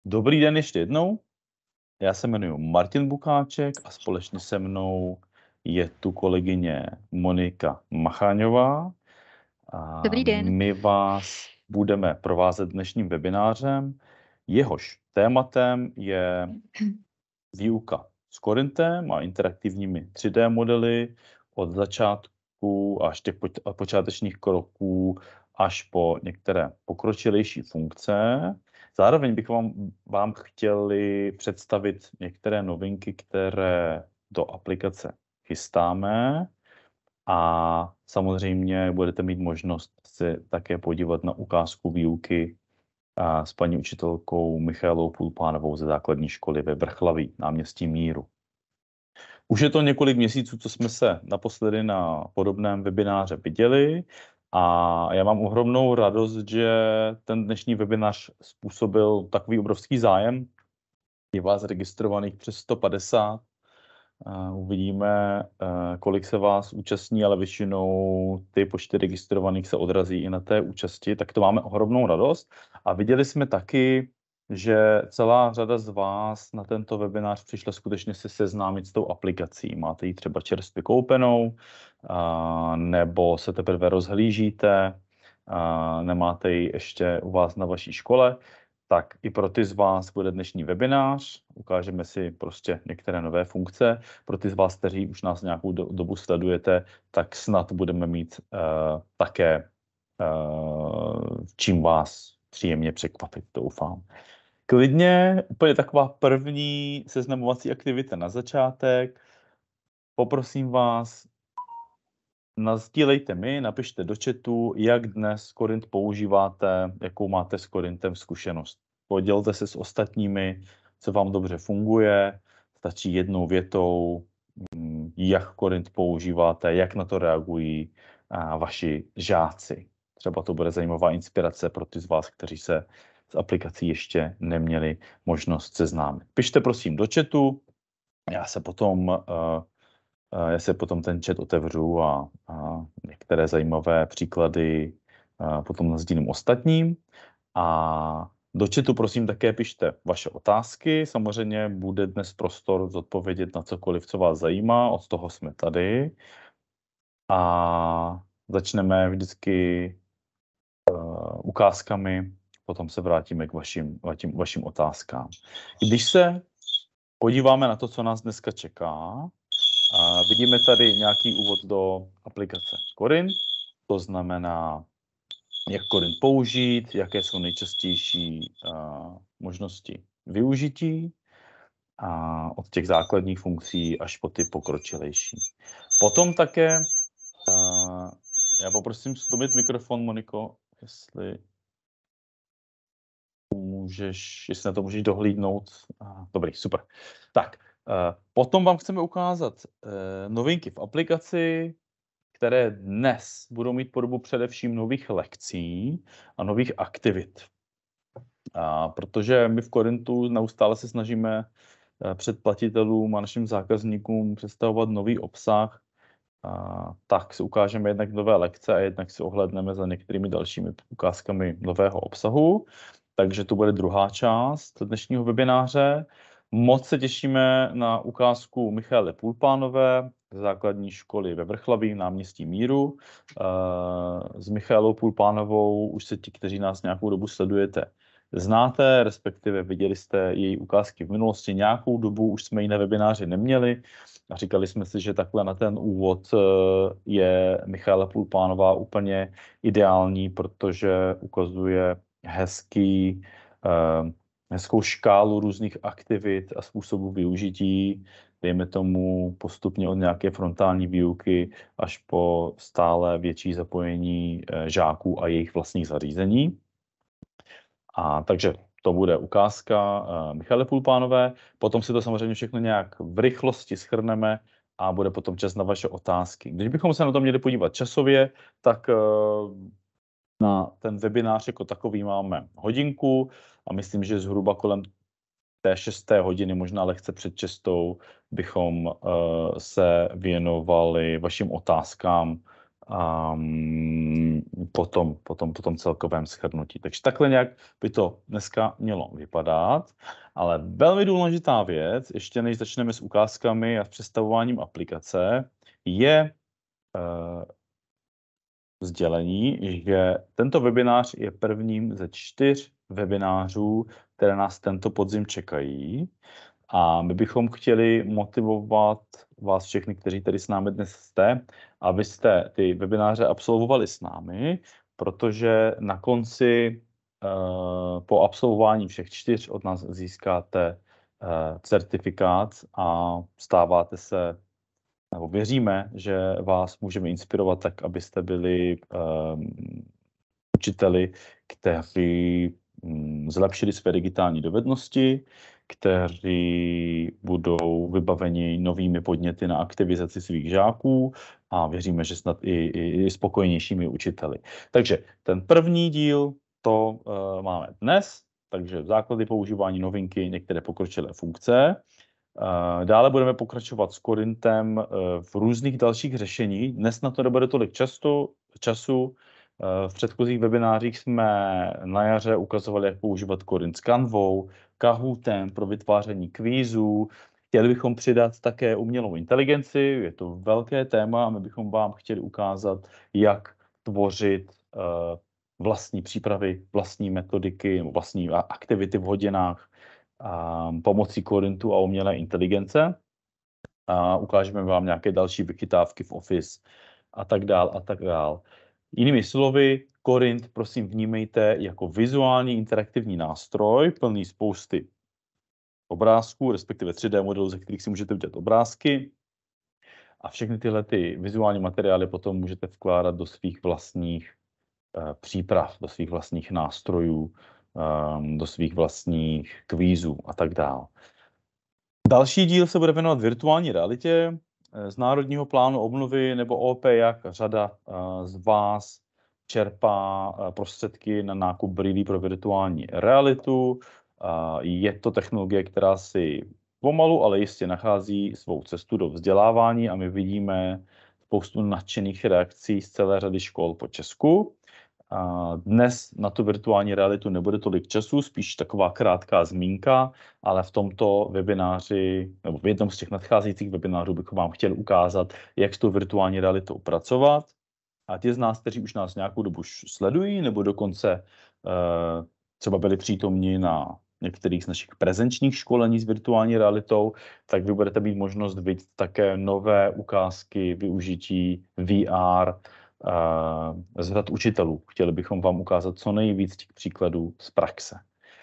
Dobrý den ještě jednou. Já se jmenuji Martin Bukáček a společně se mnou je tu kolegyně Monika Macháňová. A Dobrý den. my vás budeme provázet dnešním webinářem. Jehož tématem je výuka s Corintem a interaktivními 3D modely od začátku až těch počátečních kroků až po některé pokročilejší funkce. Zároveň bych vám chtěli představit některé novinky, které do aplikace chystáme, a samozřejmě budete mít možnost se také podívat na ukázku výuky s paní učitelkou Michaelou Pulpánovou ze základní školy ve Vrchlaví, náměstí Míru. Už je to několik měsíců, co jsme se naposledy na podobném webináře viděli, a já mám ohromnou radost, že ten dnešní webinář způsobil takový obrovský zájem. Je vás registrovaných přes 150. Uvidíme, kolik se vás účastní, ale většinou ty počty registrovaných se odrazí i na té účasti, tak to máme ohromnou radost. A viděli jsme taky, že celá řada z vás na tento webinář přišla skutečně se seznámit s tou aplikací. Máte ji třeba čerstvě koupenou, nebo se teprve rozhlížíte, nemáte ji ještě u vás na vaší škole. Tak i pro ty z vás bude dnešní webinář, ukážeme si prostě některé nové funkce. Pro ty z vás, kteří už nás nějakou dobu sledujete, tak snad budeme mít také čím vás příjemně překvapit, doufám. Klidně úplně taková první seznamovací aktivita na začátek. Poprosím vás, nasdílejte mi, napište do chatu, jak dnes Corint používáte, jakou máte s Corintem zkušenost. Podělte se s ostatními, co vám dobře funguje, stačí jednou větou, jak Corint používáte, jak na to reagují vaši žáci. Třeba to bude zajímavá inspirace pro ty z vás, kteří se s aplikací ještě neměli možnost seznámit. Pište prosím do chatu, já se potom ten chat otevřu a některé zajímavé příklady potom nasdílím ostatním. A do chatu prosím také pište vaše otázky. Samozřejmě bude dnes prostor zodpovědět na cokoliv, co vás zajímá. Od toho jsme tady. A začneme vždycky ukázkami, potom se vrátíme k vašim otázkám. Když se podíváme na to, co nás dneska čeká, vidíme tady nějaký úvod do aplikace Corint, to znamená, jak Corint použít, jaké jsou nejčastější možnosti využití, od těch základních funkcí až po ty pokročilejší. Potom také, já poprosím stlumit mikrofon, Moniko, jestli na to můžeš dohlídnout. Dobrý, super. Tak, potom vám chceme ukázat novinky v aplikaci, které dnes budou mít podobu především nových lekcí a nových aktivit. Protože my v Corintu neustále se snažíme předplatitelům a našim zákazníkům představovat nový obsah, tak si ukážeme jednak nové lekce a jednak si ohlédneme za některými dalšími ukázkami nového obsahu. Takže to bude druhá část dnešního webináře. Moc se těšíme na ukázku Michaely Pulpánové z základní školy ve Vrchlaví, náměstí Míru. S Michaelou Pulpánovou už se ti, kteří nás nějakou dobu sledujete, znáte, respektive viděli jste její ukázky v minulosti. Nějakou dobu už jsme ji na webináři neměli a říkali jsme si, že takhle na ten úvod je Michaela Pulpánová úplně ideální, protože ukazuje hezkou škálu různých aktivit a způsobů využití, dejme tomu postupně od nějaké frontální výuky až po stále větší zapojení žáků a jejich vlastních zařízení. Takže to bude ukázka Michaely Pulpánové, potom si to samozřejmě všechno nějak v rychlosti shrneme a bude potom čas na vaše otázky. Když bychom se na to měli podívat časově, tak na ten webinář jako takový máme hodinku a myslím, že zhruba kolem té 6. hodiny, možná lehce před 6. bychom se věnovali vašim otázkám po tom celkovém shrnutí. Takže takhle nějak by to dneska mělo vypadat, ale velmi důležitá věc, ještě než začneme s ukázkami a s představováním aplikace, je sdělení, že tento webinář je prvním ze 4 webinářů, které nás tento podzim čekají. A my bychom chtěli motivovat vás všechny, kteří tady s námi dnes jste, abyste ty webináře absolvovali s námi, protože na konci po absolvování všech 4 od nás získáte certifikát a stáváte se, nebo věříme, že vás můžeme inspirovat tak, abyste byli učiteli, kteří zlepšili své digitální dovednosti, kteří budou vybaveni novými podněty na aktivizaci svých žáků a věříme, že snad i spokojenějšími učiteli. Takže ten první díl to máme dnes, takže základy používání novinky, některé pokročilé funkce. Dále budeme pokračovat s Corintem v různých dalších řešení. Dnes na to nebude tolik času. V předchozích webinářích jsme na jaře ukazovali, jak používat Corint s Canvou, Kahootem pro vytváření kvízů. Chtěli bychom přidat také umělou inteligenci, je to velké téma a my bychom vám chtěli ukázat, jak tvořit vlastní přípravy, vlastní metodiky, vlastní aktivity v hodinách pomocí Corintu a umělé inteligence. A ukážeme vám nějaké další vychytávky v Office a tak dál a tak dál. Jinými slovy, Corint prosím vnímejte jako vizuální interaktivní nástroj, plný spousty obrázků, respektive 3D modelů, ze kterých si můžete udělat obrázky. A všechny tyhle ty vizuální materiály potom můžete vkládat do svých vlastních příprav, do svých vlastních nástrojů, do svých vlastních kvízů a tak dále. Další díl se bude věnovat virtuální realitě. Z Národního plánu obnovy nebo OP, jak řada z vás čerpá prostředky na nákup brýlí pro virtuální realitu. Je to technologie, která si pomalu, ale jistě nachází svou cestu do vzdělávání a my vidíme spoustu nadšených reakcí z celé řady škol po Česku. Dnes na tu virtuální realitu nebude tolik času, spíš taková krátká zmínka, ale v tomto webináři, nebo v jednom z těch nadcházejících webinářů bychom vám chtěli ukázat, jak s tou virtuální realitou pracovat. A ti z nás, kteří už nás nějakou dobu sledují, nebo dokonce třeba byli přítomni na některých z našich prezenčních školení s virtuální realitou, tak vy budete mít možnost vidět také nové ukázky využití VR z řad učitelů. Chtěli bychom vám ukázat co nejvíc těch příkladů z praxe.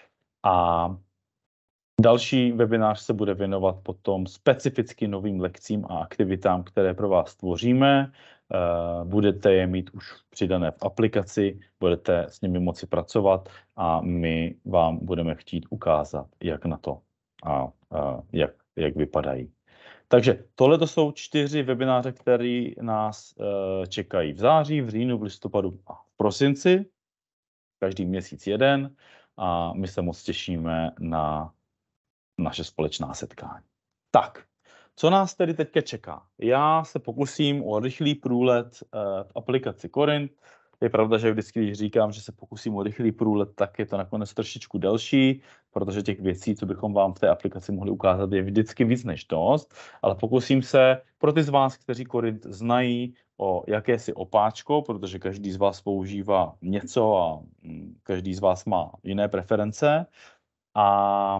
A další webinář se bude věnovat potom specificky novým lekcím a aktivitám, které pro vás tvoříme. Budete je mít už přidané v aplikaci, budete s nimi moci pracovat a my vám budeme chtít ukázat, jak na to a jak vypadají. Takže tohle to jsou 4 webináře, které nás čekají v září, v říjnu, v listopadu a v prosinci. Každý měsíc jeden a my se moc těšíme na naše společná setkání. Tak, co nás tedy teďka čeká? Já se pokusím o rychlý průlet v aplikaci Corint. Je pravda, že vždycky, když říkám, že se pokusím o rychlý průlet, tak je to nakonec trošičku delší, protože těch věcí, co bychom vám v té aplikaci mohli ukázat, je vždycky víc než dost, ale pokusím se pro ty z vás, kteří Corint znají, o jakési opáčko, protože každý z vás používá něco a každý z vás má jiné preference. A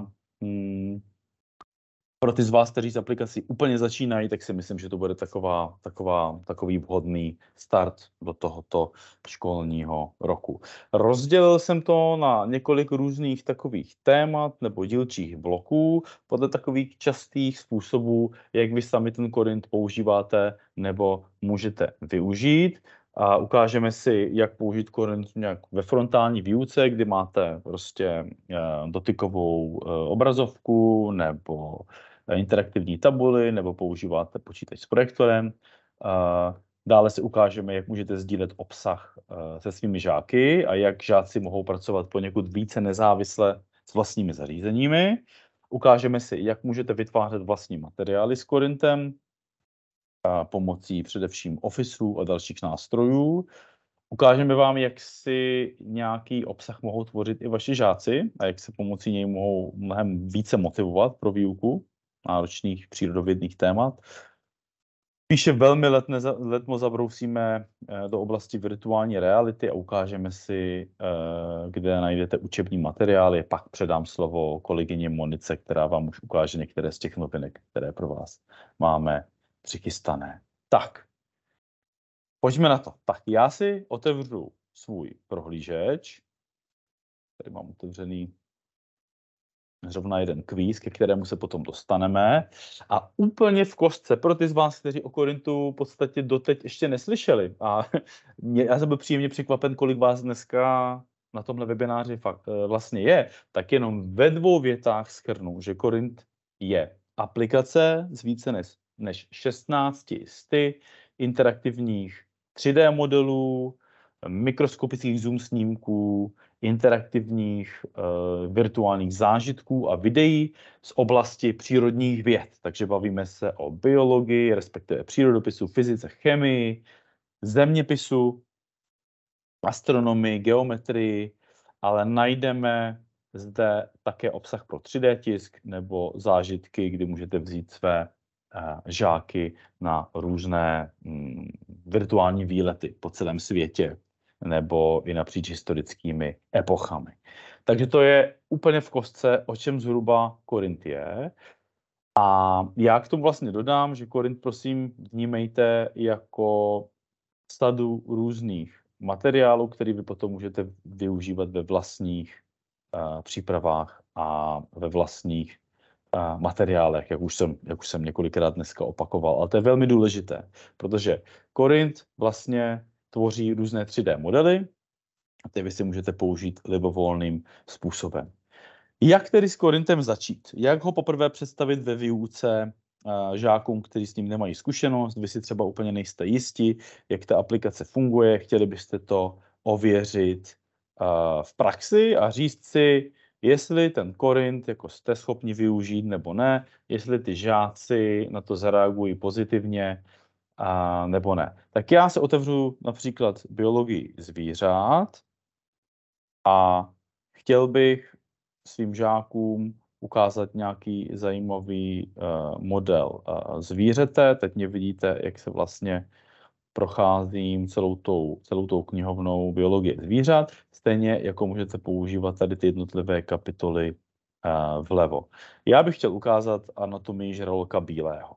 pro ty z vás, kteří s aplikací úplně začínají, tak si myslím, že to bude takový vhodný start do tohoto školního roku. Rozdělil jsem to na několik různých takových témat nebo dílčích bloků podle takových častých způsobů, jak vy sami ten Corint používáte nebo můžete využít. A ukážeme si, jak použít Corint nějak ve frontální výuce, kdy máte prostě dotykovou obrazovku nebo interaktivní tabuli, nebo používáte počítač s projektorem. Dále si ukážeme, jak můžete sdílet obsah se svými žáky a jak žáci mohou pracovat poněkud více nezávisle s vlastními zařízeními. Ukážeme si, jak můžete vytvářet vlastní materiály s Corintem pomocí především Officeu a dalších nástrojů. Ukážeme vám, jak si nějaký obsah mohou tvořit i vaši žáci a jak se pomocí něj mohou mnohem více motivovat pro výuku náročných přírodovědných témat. Píše velmi letmo zabrousíme do oblasti virtuální reality a ukážeme si, kde najdete učební materiály. Pak předám slovo kolegyně Monice, která vám už ukáže některé z těch novinek, které pro vás máme přichystané. Tak, pojďme na to. Tak, já si otevřu svůj prohlížeč. Tady mám otevřený zrovna jeden kvíz, ke kterému se potom dostaneme. A úplně v kostce, pro ty z vás, kteří o Korintu v podstatě doteď ještě neslyšeli. A já jsem byl příjemně překvapen, kolik vás dneska na tomhle webináři vlastně je. Tak jenom ve 2 větách shrnu, že Korint je aplikace z více než 16 interaktivních 3D modelů, mikroskopických zoom snímků, interaktivních virtuálních zážitků a videí z oblasti přírodních věd. Takže bavíme se o biologii, respektive přírodopisu, fyzice, chemii, zeměpisu, astronomii, geometrii, ale najdeme zde také obsah pro 3D tisk nebo zážitky, kdy můžete vzít své žáky na různé virtuální výlety po celém světě nebo i napříč historickými epochami. Takže to je úplně v kostce, o čem zhruba Korint je. A já k tomu vlastně dodám, že Korint, prosím, vnímejte jako sadu různých materiálů, které vy potom můžete využívat ve vlastních přípravách a ve vlastních materiálech, jak už jsem několikrát dneska opakoval. Ale to je velmi důležité, protože Korint vlastně tvoří různé 3D modely, a ty vy si můžete použít libovolným způsobem. Jak tedy s Korintem začít? Jak ho poprvé představit ve výuce žákům, kteří s ním nemají zkušenost, vy si třeba úplně nejste jisti, jak ta aplikace funguje, chtěli byste to ověřit v praxi a říct si, jestli ten Korint jako jste schopni využít nebo ne, jestli ty žáci na to zareagují pozitivně nebo ne. Tak já se otevřu například biologii zvířat a chtěl bych svým žákům ukázat nějaký zajímavý model zvířete. Teď mě vidíte, jak se vlastně procházím celou tou knihovnou biologie zvířat, stejně jako můžete používat tady ty jednotlivé kapitoly vlevo. Já bych chtěl ukázat anatomii žraloka bílého.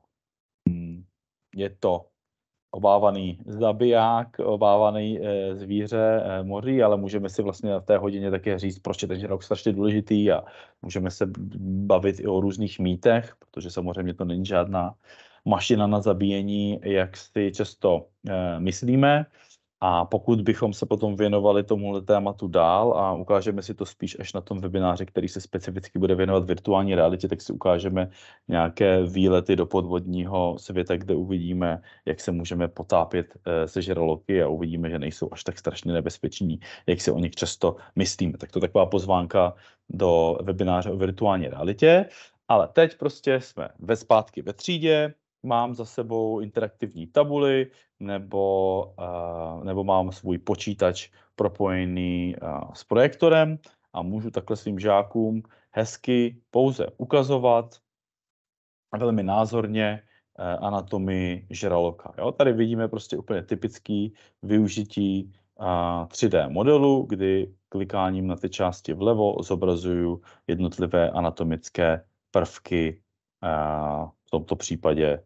Je to obávaný zabiják, obávaný zvíře moří, ale můžeme si vlastně v té hodině také říct, proč je ten žralok strašně důležitý a můžeme se bavit i o různých mýtech, protože samozřejmě to není žádná mašina na zabíjení, jak si často myslíme. A pokud bychom se potom věnovali tomuhle tématu dál a ukážeme si to spíš až na tom webináři, který se specificky bude věnovat virtuální realitě, tak si ukážeme nějaké výlety do podvodního světa, kde uvidíme, jak se můžeme potápět se žraloky a uvidíme, že nejsou až tak strašně nebezpeční, jak si o nich často myslíme. Tak to je taková pozvánka do webináře o virtuální realitě. Ale teď prostě jsme zpátky ve třídě, mám za sebou interaktivní tabuly, nebo mám svůj počítač propojený s projektorem a můžu takhle svým žákům hezky pouze ukazovat velmi názorně anatomii žraloka. Jo? Tady vidíme prostě úplně typický využití 3D modelu, kdy klikáním na ty části vlevo zobrazuju jednotlivé anatomické prvky, v tomto případě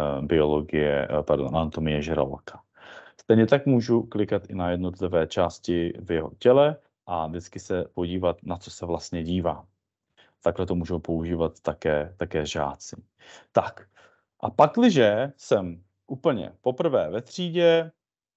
anatomie žraloka. Stejně tak můžu klikat i na jednotlivé části v jeho těle a vždycky se podívat, na co se vlastně dívá. Takhle to můžou používat také žáci. Tak, a pakliže jsem úplně poprvé ve třídě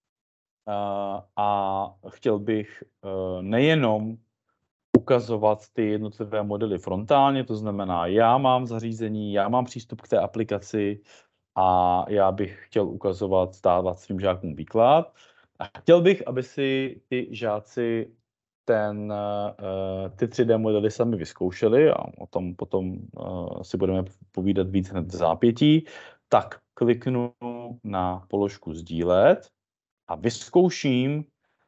a chtěl bych nejenom ukazovat ty jednotlivé modely frontálně, to znamená, já mám zařízení, já mám přístup k té aplikaci a já bych chtěl ukazovat, dávat svým žákům výklad. A chtěl bych, aby si ty žáci ty 3D modely sami vyzkoušeli a o tom potom si budeme povídat víc hned v zápětí, tak kliknu na položku sdílet a vyzkouším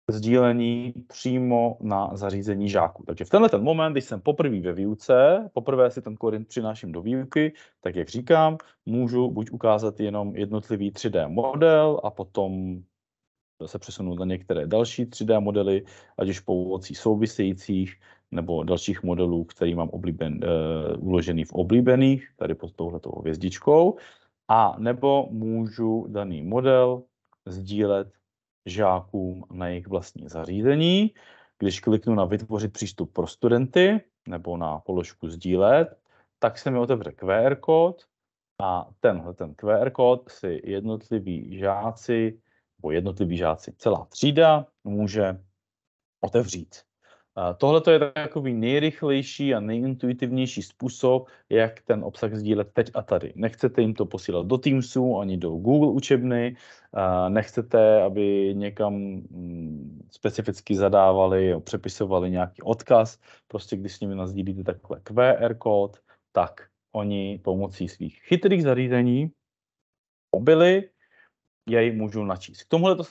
sdílení přímo na zařízení žáků. Takže v tenhle ten moment, když jsem poprvé ve výuce, poprvé si ten Korint přináším do výuky, tak jak říkám, můžu buď ukázat jenom jednotlivý 3D model a potom se přesunout na některé další 3D modely, ať už pomocí souvisejících nebo dalších modelů, který mám uložený v oblíbených, tady pod touhletou hvězdičkou, a nebo můžu daný model sdílet žákům na jejich vlastní zařízení. Když kliknu na vytvořit přístup pro studenty nebo na položku sdílet, tak se mi otevře QR kód a ten QR kód si jednotliví žáci, celá třída může otevřít. Tohle je takový nejrychlejší a nejintuitivnější způsob, jak ten obsah sdílet teď a tady. Nechcete jim to posílat do Teamsu ani do Google učebny, nechcete, aby někam specificky zadávali, přepisovali nějaký odkaz. Prostě když s nimi nasdílíte takhle QR kód, tak oni pomocí svých chytrých zařízení, mobily, jej můžou načíst.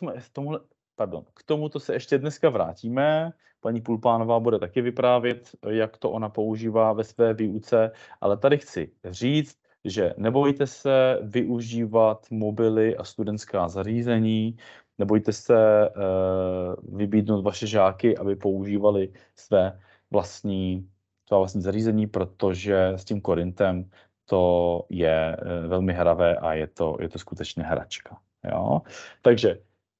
K tomuto se ještě dneska vrátíme. Paní Pulpánová bude taky vyprávět, jak to ona používá ve své výuce, ale tady chci říct, že nebojte se využívat mobily a studentská zařízení, nebojte se vybídnout vaše žáky, aby používali svá vlastní zařízení, protože s tím Korintem to je velmi hravé a je to skutečně hračka. Jo? Takže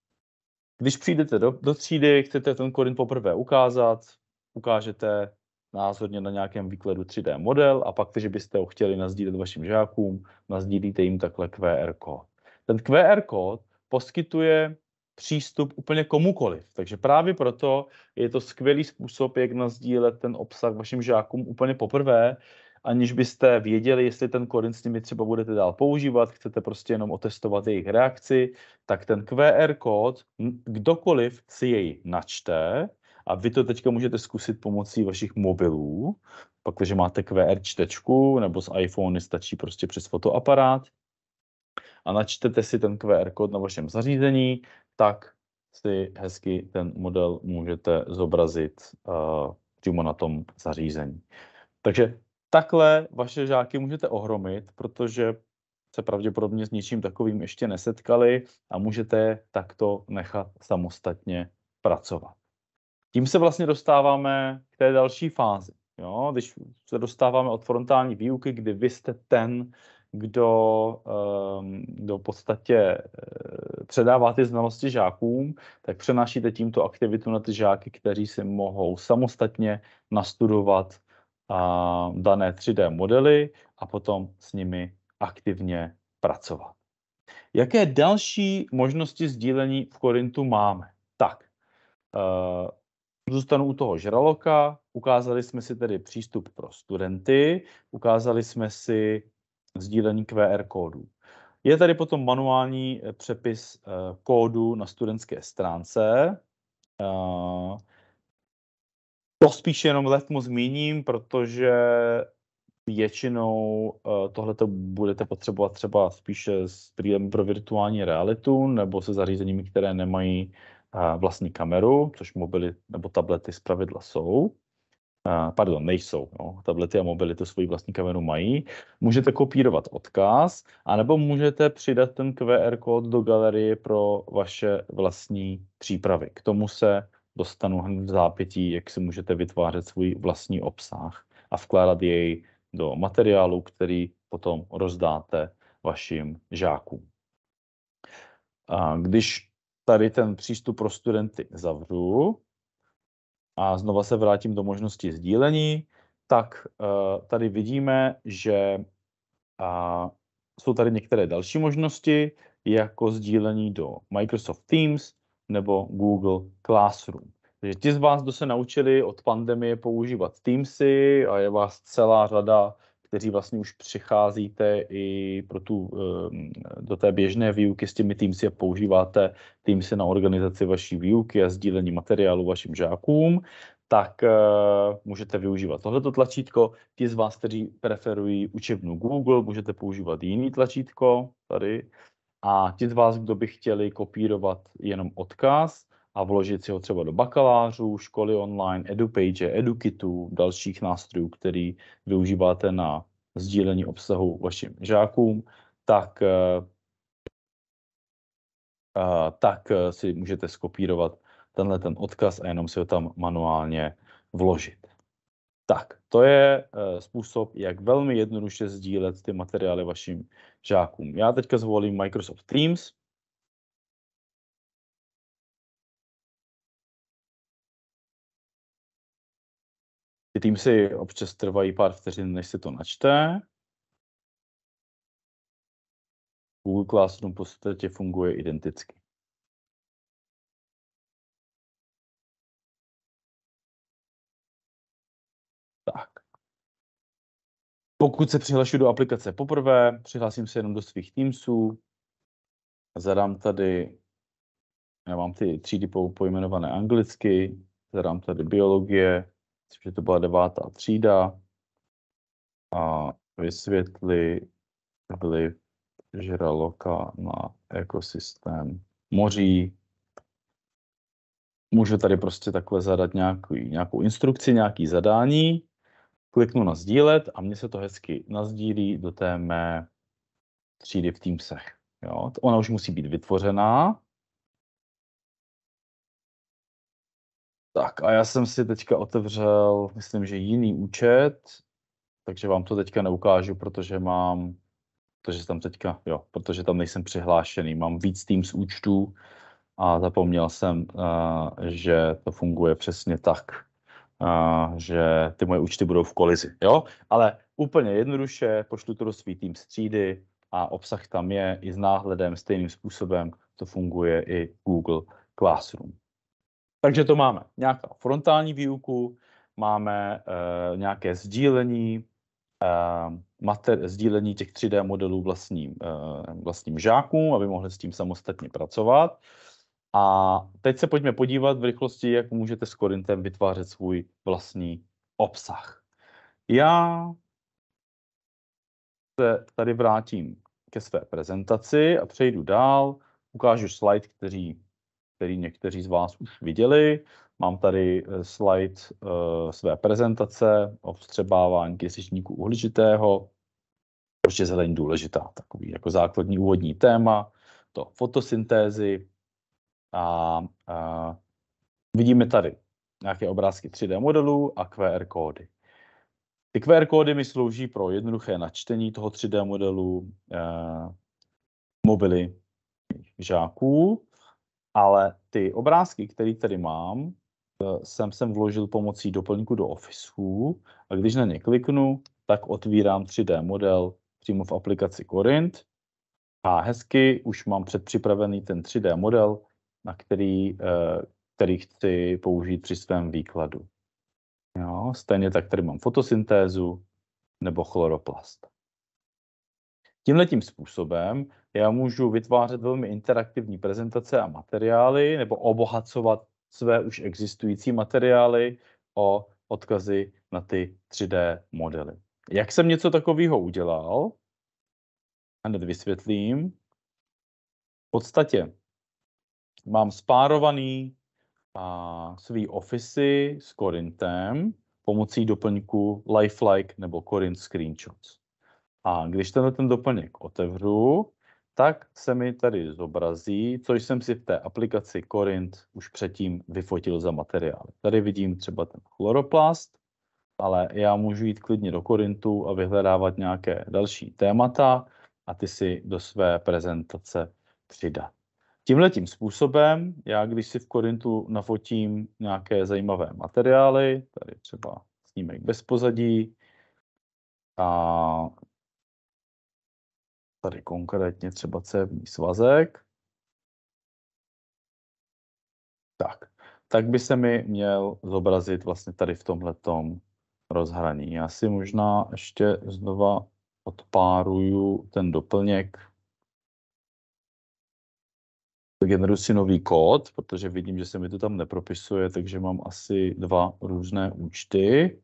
když přijdete do třídy, chcete ten Korint poprvé ukázat, ukážete názorně na nějakém výkladu 3D model a pak, když byste ho chtěli nasdílet vašim žákům, nasdílíte jim takhle QR kód. Ten QR kód poskytuje přístup úplně komukoliv, takže právě proto je to skvělý způsob, jak nasdílet ten obsah vašim žákům úplně poprvé, aniž byste věděli, jestli ten Korint s nimi třeba budete dál používat, chcete prostě jenom otestovat jejich reakci, tak ten QR kód, kdokoliv si jej načte, a vy to teďka můžete zkusit pomocí vašich mobilů, pak, když máte QR čtečku, nebo z iPhone stačí prostě přes fotoaparát, a načtete si ten QR kód na vašem zařízení, tak si hezky ten model můžete zobrazit přímo na tom zařízení. Takže takhle vaše žáky můžete ohromit, protože se pravděpodobně s ničím takovým ještě nesetkali a můžete takto nechat samostatně pracovat. Tím se vlastně dostáváme k té další fázi. Jo? Když se dostáváme od frontální výuky, kdy vy jste ten, kdo v podstatě předává ty znalosti žákům, tak přenášíte tímto aktivitu na ty žáky, kteří si mohou samostatně nastudovat dané 3D modely a potom s nimi aktivně pracovat. Jaké další možnosti sdílení v Korintu máme? Tak, zůstanu u toho žraloka, ukázali jsme si tedy přístup pro studenty, ukázali jsme si sdílení QR kódů. Je tady potom manuální přepis kódu na studentské stránce. To spíš jenom letmo zmíním, protože většinou tohleto budete potřebovat třeba spíše s brýlemi pro virtuální realitu nebo se zařízeními, které nemají vlastní kameru, což mobily nebo tablety zpravidla jsou. Nejsou. No. Tablety a mobily tu svoji vlastní kameru mají. Můžete kopírovat odkaz, anebo můžete přidat ten QR kód do galerie pro vaše vlastní přípravy. K tomu se dostanu hned v zápětí, jak si můžete vytvářet svůj vlastní obsah a vkládat jej do materiálu, který potom rozdáte vašim žákům. Když tady ten přístup pro studenty zavřu a znova se vrátím do možnosti sdílení, tak tady vidíme, že jsou tady některé další možnosti, jako sdílení do Microsoft Teams nebo Google Classroom. Takže ti z vás, kdo se naučili od pandemie používat Teamsy, a je vás celá řada, kteří vlastně už přicházíte i do té běžné výuky s těmi Teamsy a používáte Teamsy na organizaci vaší výuky a sdílení materiálu vašim žákům, tak můžete využívat tohleto tlačítko. Ti z vás, kteří preferují učebnu Google, můžete používat jiný tlačítko tady. A ti z vás, kdo by chtěli kopírovat jenom odkaz a vložit si ho třeba do bakalářů, školy online, EduPage, EduKitu, dalších nástrojů, který využíváte na sdílení obsahu vašim žákům, tak si můžete skopírovat tenhle ten odkaz a jenom si ho tam manuálně vložit. Tak, to je způsob, jak velmi jednoduše sdílet ty materiály vašim žákům. Já teďka zvolím Microsoft Teams. Ty Teamsy občas trvají pár vteřin, než se to načte. Google Classroom v podstatě funguje identicky. Tak. Pokud se přihlašu do aplikace poprvé, přihlásím se jenom do svých Teamsů, zadám tady, já mám ty třídy pojmenované anglicky, zadám tady biologie, že to byla 9. třída, a vysvětli vliv žraloka na ekosystém moří. Můžu tady prostě takhle zadat nějakou instrukci, nějaký zadání, kliknu na sdílet a mně se to hezky nasdílí do té mé třídy v Teamsech. Jo? Ona už musí být vytvořená. Tak a já jsem si teďka otevřel, myslím, že jiný účet, takže vám to teďka neukážu, protože tam nejsem přihlášený. Mám víc Teams účtů a zapomněl jsem, že to funguje přesně tak, že ty moje účty budou v kolizi. Jo? Ale úplně jednoduše pošlu to do svý Teams třídy a obsah tam je i s náhledem stejným způsobem, to funguje i Google Classroom. Takže to máme nějaká frontální výuku, máme nějaké sdílení, sdílení těch 3D modelů vlastním žákům, aby mohli s tím samostatně pracovat. A teď se pojďme podívat v rychlosti, jak můžete s Corintem vytvářet svůj vlastní obsah. Já se tady vrátím ke své prezentaci a přejdu dál. Ukážu slide, který někteří z vás už viděli. Mám tady slide své prezentace o vstřebávání kysličníku uhličitého. Prostě zeleň důležitá, takový jako základní úvodní téma, to fotosyntézy. A vidíme tady nějaké obrázky 3D modelů a QR kódy. Ty QR kódy mi slouží pro jednoduché načtení toho 3D modelu mobily žáků, ale ty obrázky, které tady mám, jsem vložil pomocí doplňku do Officeu a když na ně kliknu, tak otvírám 3D model přímo v aplikaci Corint a hezky už mám předpřipravený ten 3D model, na který chci použít při svém výkladu. Jo, stejně tak tady mám fotosyntézu nebo chloroplast. Tímhletím způsobem já můžu vytvářet velmi interaktivní prezentace a materiály nebo obohacovat své už existující materiály o odkazy na ty 3D modely. Jak jsem něco takového udělal? Hned vysvětlím. V podstatě mám spárovaný svý Office s Corintem pomocí doplňku Lifelike nebo Corint Screenshots. A když ten doplněk otevřu, tak se mi tady zobrazí, co jsem si v té aplikaci Corint už předtím vyfotil za materiály. Tady vidím třeba ten chloroplast, ale já můžu jít klidně do Corintu a vyhledávat nějaké další témata a ty si do své prezentace přidat. Tímhletím způsobem, já když si v Corintu nafotím nějaké zajímavé materiály, tady třeba snímek bez pozadí, a tady konkrétně třeba cévní svazek, tak by se mi měl zobrazit vlastně tady v tomhletom rozhraní. Já si možná ještě znova odpáruju ten doplněk. Generuji si nový kód, protože vidím, že se mi to tam nepropisuje, takže mám asi 2 různé účty.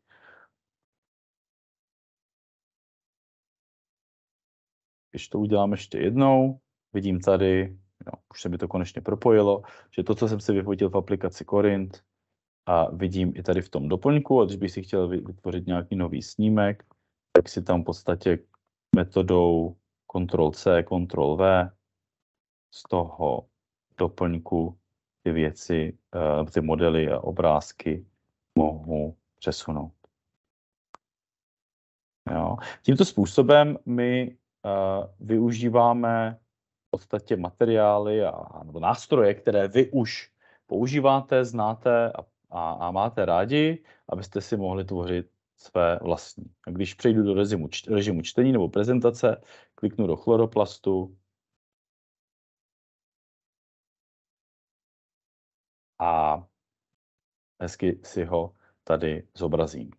Když to udělám ještě jednou, vidím tady Jo, už se mi to konečně propojilo, že to, co jsem si vyfotil v aplikaci Corinth, a vidím i tady v tom doplňku, a když bych si chtěl vytvořit nějaký nový snímek, tak si tam v podstatě metodou Ctrl+C, Ctrl+V z toho doplňku ty věci, ty modely a obrázky mohu přesunout. Jo. Tímto způsobem my využíváme v podstatě materiály nebo nástroje, které vy už používáte, znáte a máte rádi, abyste si mohli tvořit své vlastní. A když přejdu do režimu čtení nebo prezentace, kliknu do chloroplastu a hezky si ho tady zobrazím.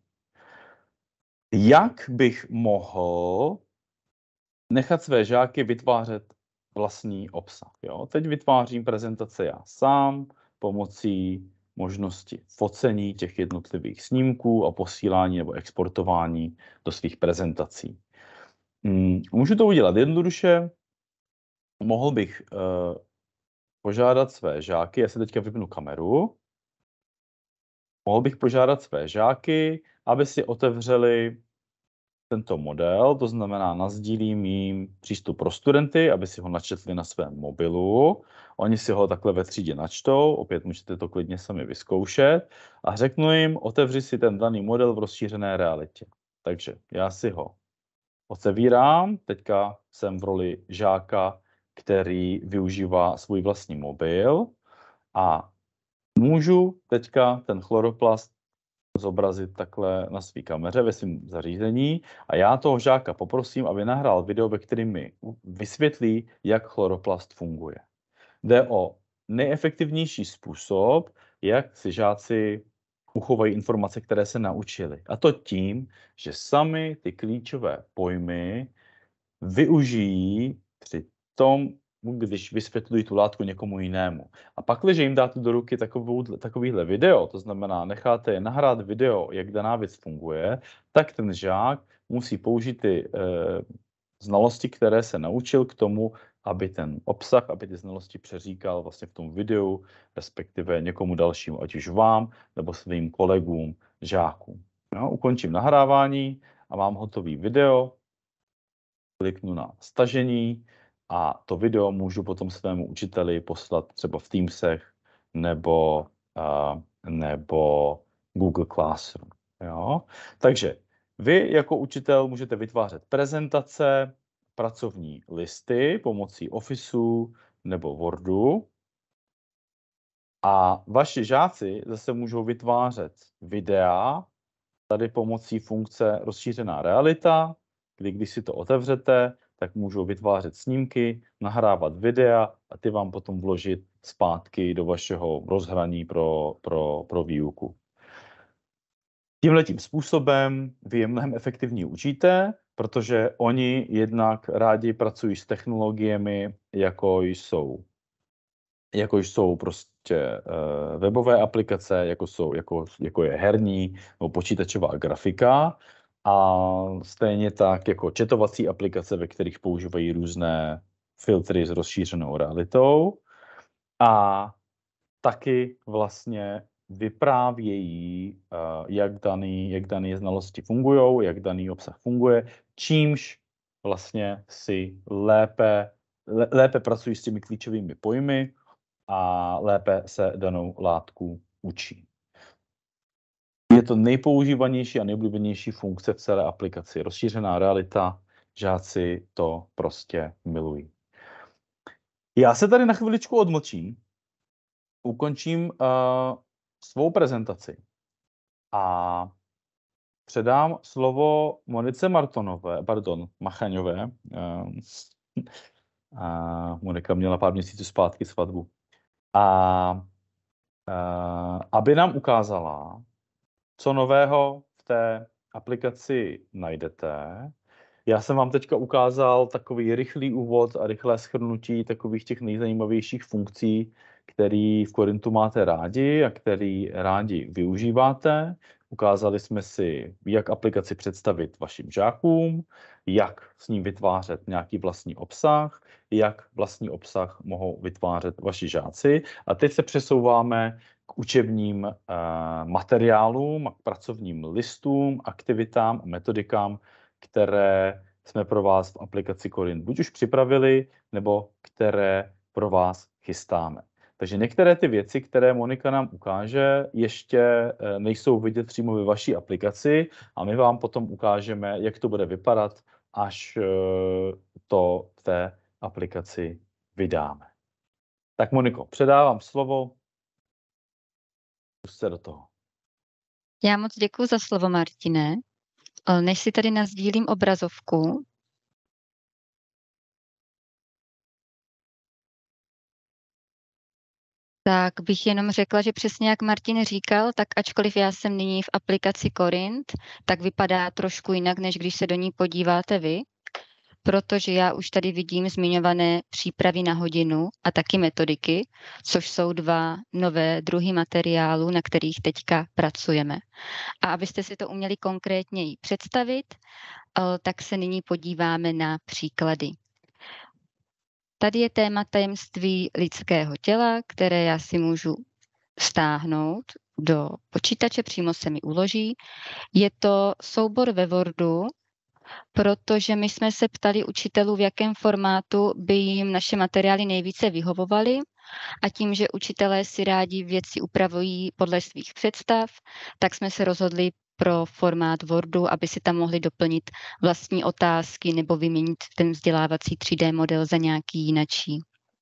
Jak bych mohl nechat své žáky vytvářet vlastní obsah? Jo? Teď vytvářím prezentace já sám pomocí možnosti focení těch jednotlivých snímků a posílání nebo exportování do svých prezentací. Můžu to udělat jednoduše. Mohl bych požádat své žáky, já si teďka vypnu kameru, mohl bych požádat své žáky, aby si otevřeli tento model, to znamená, nasdílím jim přístup pro studenty, aby si ho načetli na svém mobilu. Oni si ho takhle ve třídě načtou, opět můžete to klidně sami vyzkoušet a řeknu jim, otevři si ten daný model v rozšířené realitě. Takže já si ho otevírám, teďka jsem v roli žáka, který využívá svůj vlastní mobil a můžu teďka ten chloroplast zobrazit takhle na své kameře ve svém zařízení a já toho žáka poprosím, aby nahrál video, ve kterém mi vysvětlí, jak chloroplast funguje. Jde o nejefektivnější způsob, jak si žáci uchovají informace, které se naučili. A to tím, že sami ty klíčové pojmy využijí při tom, když vysvětlují tu látku někomu jinému. A pak, když jim dáte do ruky takovýhle video, to znamená, necháte je nahrát video, jak daná věc funguje, tak ten žák musí použít ty znalosti, které se naučil k tomu, aby ten obsah, aby ty znalosti přeříkal vlastně v tom videu, respektive někomu dalšímu, ať už vám, nebo svým kolegům, žákům. No, ukončím nahrávání a mám hotový video, kliknu na stažení a to video můžu potom svému učiteli poslat třeba v Teamsech nebo Google Classroom. Jo? Takže vy jako učitel můžete vytvářet prezentace, pracovní listy pomocí Officeu nebo Wordu a vaši žáci zase můžou vytvářet videa tady pomocí funkce rozšířená realita, kdy když si to otevřete, tak můžou vytvářet snímky, nahrávat videa a ty vám potom vložit zpátky do vašeho rozhraní pro výuku. Tímhletím způsobem vy je mnohem efektivněji učíte, protože oni jednak rádi pracují s technologiemi, jako jsou prostě webové aplikace, jako je herní nebo počítačová grafika a stejně tak jako chatovací aplikace, ve kterých používají různé filtry s rozšířenou realitou a taky vlastně vyprávějí, jak dané znalosti fungují, jak daný obsah funguje, čímž vlastně si lépe pracují s těmi klíčovými pojmy a lépe se danou látku učí. Je to nejpoužívanější a nejoblíbenější funkce v celé aplikaci. Rozšířená realita, žáci to prostě milují. Já se tady na chviličku odmlčím, ukončím svou prezentaci a předám slovo Monice Machaňové. Monika měla pár měsíců zpátky svatbu. Aby nám ukázala, co nového v té aplikaci najdete. Já jsem vám teďka ukázal takový rychlý úvod a rychlé shrnutí takových těch nejzajímavějších funkcí, který v Korintu máte rádi a který rádi využíváte. Ukázali jsme si, jak aplikaci představit vašim žákům, jak s ním vytvářet nějaký vlastní obsah, jak vlastní obsah mohou vytvářet vaši žáci. A teď se přesouváme k učebním materiálům, k pracovním listům, aktivitám a metodikám, které jsme pro vás v aplikaci Korint buď už připravili, nebo které pro vás chystáme. Takže některé ty věci, které Monika nám ukáže, ještě nejsou vidět přímo ve vaší aplikaci a my vám potom ukážeme, jak to bude vypadat, až to v té aplikaci vydáme. Tak Moniko, předávám slovo. Pusťte do toho. Já moc děkuji za slovo, Martine. Než si tady nasdílím obrazovku, tak bych jenom řekla, že přesně jak Martin říkal, tak ačkoliv já jsem nyní v aplikaci Korint, tak vypadá trošku jinak, než když se do ní podíváte vy, protože já už tady vidím zmiňované přípravy na hodinu a taky metodiky, což jsou 2 nové druhy materiálů, na kterých teďka pracujeme. A abyste si to uměli konkrétněji představit, tak se nyní podíváme na příklady. Tady je téma tajemství lidského těla, které já si můžu stáhnout do počítače, přímo se mi uloží. Je to soubor ve Wordu, protože my jsme se ptali učitelů, v jakém formátu by jim naše materiály nejvíce vyhovovaly, a tím, že učitelé si rádi věci upravují podle svých představ, tak jsme se rozhodli pro formát Wordu, aby si tam mohli doplnit vlastní otázky nebo vyměnit ten vzdělávací 3D model za nějaký jinačí.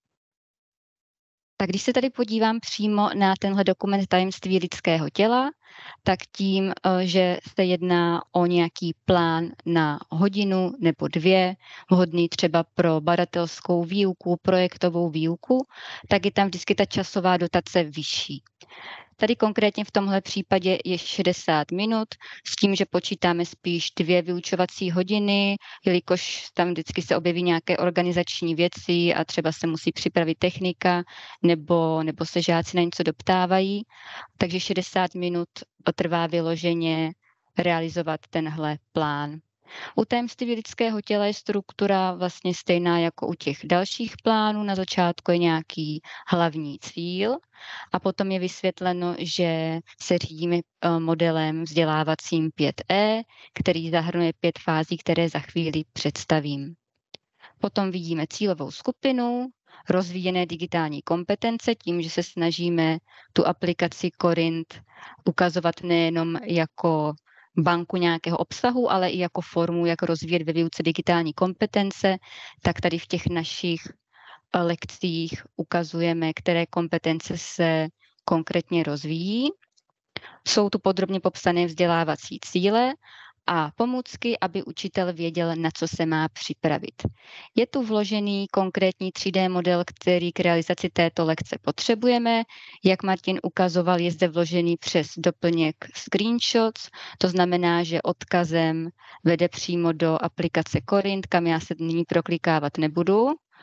Tak když se tady podívám přímo na tenhle dokument tajemství lidského těla, tak tím, že se jedná o nějaký plán na hodinu nebo 2, vhodný třeba pro badatelskou výuku, projektovou výuku, tak je tam vždycky ta časová dotace vyšší. Tady konkrétně v tomhle případě je 60 minut, s tím, že počítáme spíš 2 vyučovací hodiny, jelikož tam vždycky se objeví nějaké organizační věci a třeba se musí připravit technika, nebo se žáci na něco doptávají. Takže 60 minut trvá vyloženě realizovat tenhle plán. U tajemství lidského těla je struktura vlastně stejná jako u těch dalších plánů. Na začátku je nějaký hlavní cíl a potom je vysvětleno, že se řídíme modelem vzdělávacím 5E, který zahrnuje 5 fází, které za chvíli představím. Potom vidíme cílovou skupinu, rozvíjené digitální kompetence tím, že se snažíme tu aplikaci Korint ukazovat nejenom jako banku nějakého obsahu, ale i jako formu, jak rozvíjet ve výuce digitální kompetence, tak tady v těch našich lekcích ukazujeme, které kompetence se konkrétně rozvíjí. Jsou tu podrobně popsané vzdělávací cíle a pomůcky, aby učitel věděl, na co se má připravit. Je tu vložený konkrétní 3D model, který k realizaci této lekce potřebujeme. Jak Martin ukazoval, je zde vložený přes doplněk screenshots, to znamená, že odkazem vede přímo do aplikace Korint, kam já se nyní proklikávat nebudu.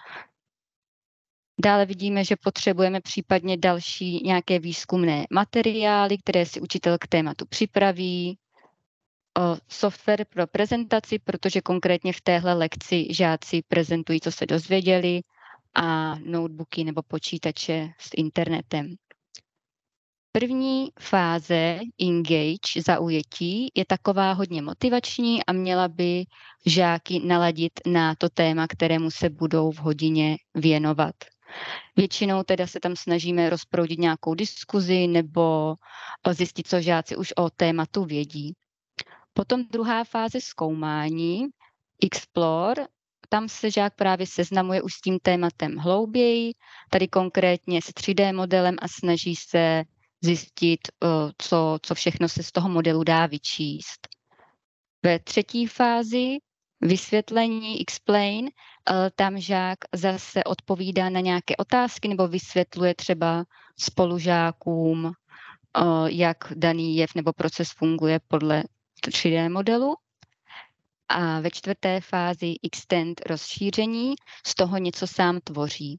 Dále vidíme, že potřebujeme případně další nějaké výzkumné materiály, které si učitel k tématu připraví, software pro prezentaci, protože konkrétně v téhle lekci žáci prezentují, co se dozvěděli, a notebooky nebo počítače s internetem. První fáze engage, zaujetí, je taková hodně motivační a měla by žáky naladit na to téma, kterému se budou v hodině věnovat. Většinou teda se tam snažíme rozproudit nějakou diskuzi nebo zjistit, co žáci už o tématu vědí. Potom druhá fáze zkoumání, explore, tam se žák právě seznamuje už s tím tématem hlouběji, tady konkrétně s 3D modelem a snaží se zjistit, co všechno se z toho modelu dá vyčíst. Ve třetí fázi vysvětlení, explain, tam žák zase odpovídá na nějaké otázky nebo vysvětluje třeba spolužákům, jak daný jev nebo proces funguje podle 3D modelu. A ve čtvrté fázi extend, rozšíření, z toho něco sám tvoří.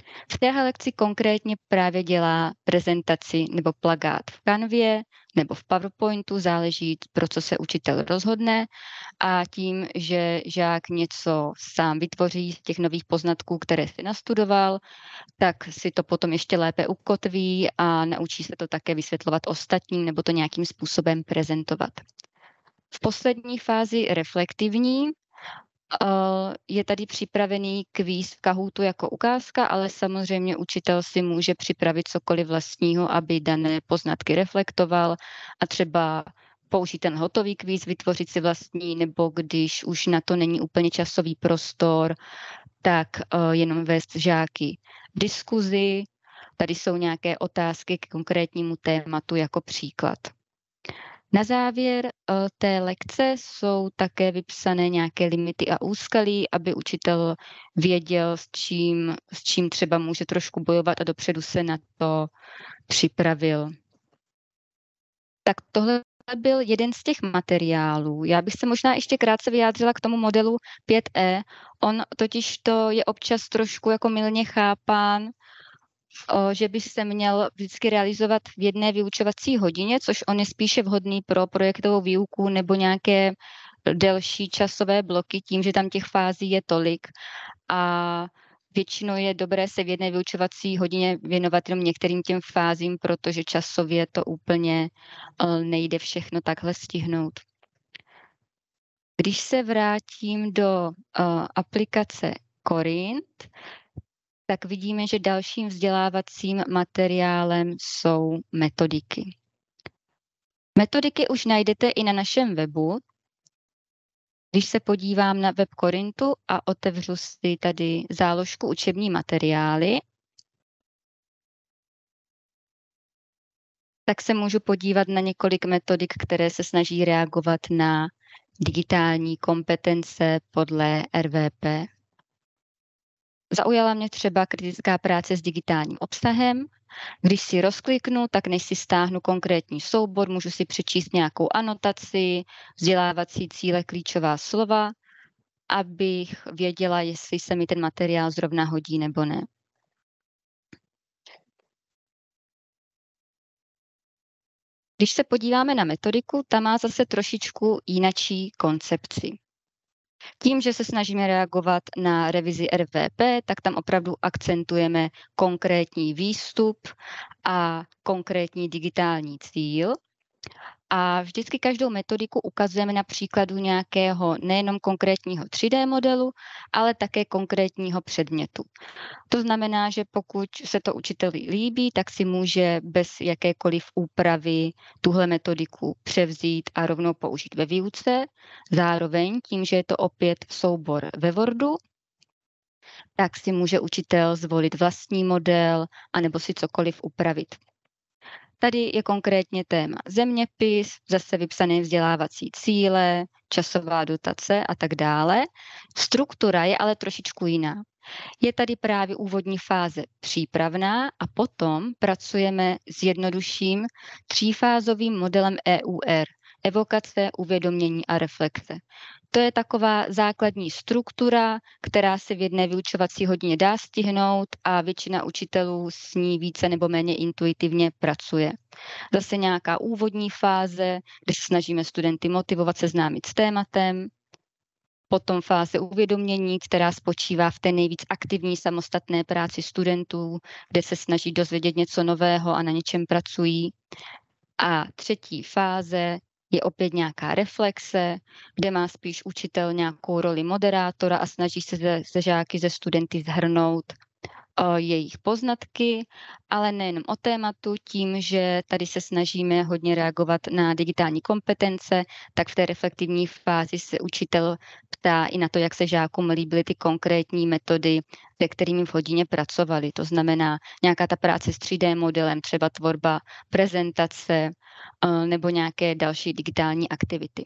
V téhle lekci konkrétně právě dělá prezentaci nebo plakát v Canvě nebo v PowerPointu, záleží, pro co se učitel rozhodne. A tím, že žák něco sám vytvoří z těch nových poznatků, které si nastudoval, tak si to potom ještě lépe ukotví a naučí se to také vysvětlovat ostatním nebo to nějakým způsobem prezentovat. V poslední fázi reflektivní je tady připravený kvíz v Kahootu jako ukázka, ale samozřejmě učitel si může připravit cokoliv vlastního, aby dané poznatky reflektoval a třeba použít ten hotový kvíz, vytvořit si vlastní, nebo když už na to není úplně časový prostor, tak jenom vést žáky diskuzi. Tady jsou nějaké otázky k konkrétnímu tématu jako příklad. Na závěr té lekce jsou také vypsané nějaké limity a úskalí, aby učitel věděl, s čím třeba může trošku bojovat a dopředu se na to připravil. Tak tohle byl jeden z těch materiálů. Já bych se možná ještě krátce vyjádřila k tomu modelu 5E. On totiž to je občas trošku jako mylně chápán, že by se měl vždycky realizovat v jedné vyučovací hodině, což on je spíše vhodný pro projektovou výuku nebo nějaké delší časové bloky, tím, že tam těch fází je tolik. A většinou je dobré se v jedné vyučovací hodině věnovat jenom některým těm fázím, protože časově to úplně nejde všechno takhle stihnout. Když se vrátím do aplikace Corinth, tak vidíme, že dalším vzdělávacím materiálem jsou metodiky. Metodiky už najdete i na našem webu. Když se podívám na web Corinthu a otevřu si tady záložku učební materiály, tak se můžu podívat na několik metodik, které se snaží reagovat na digitální kompetence podle RVP. Zaujala mě třeba kritická práce s digitálním obsahem. Když si rozkliknu, tak než si stáhnu konkrétní soubor, můžu si přečíst nějakou anotaci, vzdělávací cíle, klíčová slova, abych věděla, jestli se mi ten materiál zrovna hodí nebo ne. Když se podíváme na metodiku, ta má zase trošičku jinačí koncepci. Tím, že se snažíme reagovat na revizi RVP, tak tam opravdu akcentujeme konkrétní výstup a konkrétní digitální cíl. A vždycky každou metodiku ukazujeme na příkladu nějakého nejenom konkrétního 3D modelu, ale také konkrétního předmětu. To znamená, že pokud se to učiteli líbí, tak si může bez jakékoliv úpravy tuhle metodiku převzít a rovnou použít ve výuce. Zároveň tím, že je to opět soubor ve Wordu, tak si může učitel zvolit vlastní model anebo si cokoliv upravit. Tady je konkrétně téma zeměpis, zase vypsané vzdělávací cíle, časová dotace a tak dále. Struktura je ale trošičku jiná. Je tady právě úvodní fáze přípravná a potom pracujeme s jednodušším třífázovým modelem EUR, evokace, uvědomění a reflexe. To je taková základní struktura, která se v jedné vyučovací hodině dá stihnout a většina učitelů s ní více nebo méně intuitivně pracuje. Zase nějaká úvodní fáze, kde se snažíme studenty motivovat seznámit s tématem, potom fáze uvědomění, která spočívá v té nejvíc aktivní samostatné práci studentů, kde se snaží dozvědět něco nového a na něčem pracují. A třetí fáze je opět nějaká reflexe, kde má spíš učitel nějakou roli moderátora a snaží se ze žáky, ze studenty shrnout jejich poznatky, ale nejenom o tématu, tím, že tady se snažíme hodně reagovat na digitální kompetence, tak v té reflektivní fázi se učitel ptá i na to, jak se žákům líbily ty konkrétní metody, se kterými v hodině pracovali. To znamená nějaká ta práce s 3D modelem, třeba tvorba prezentace nebo nějaké další digitální aktivity.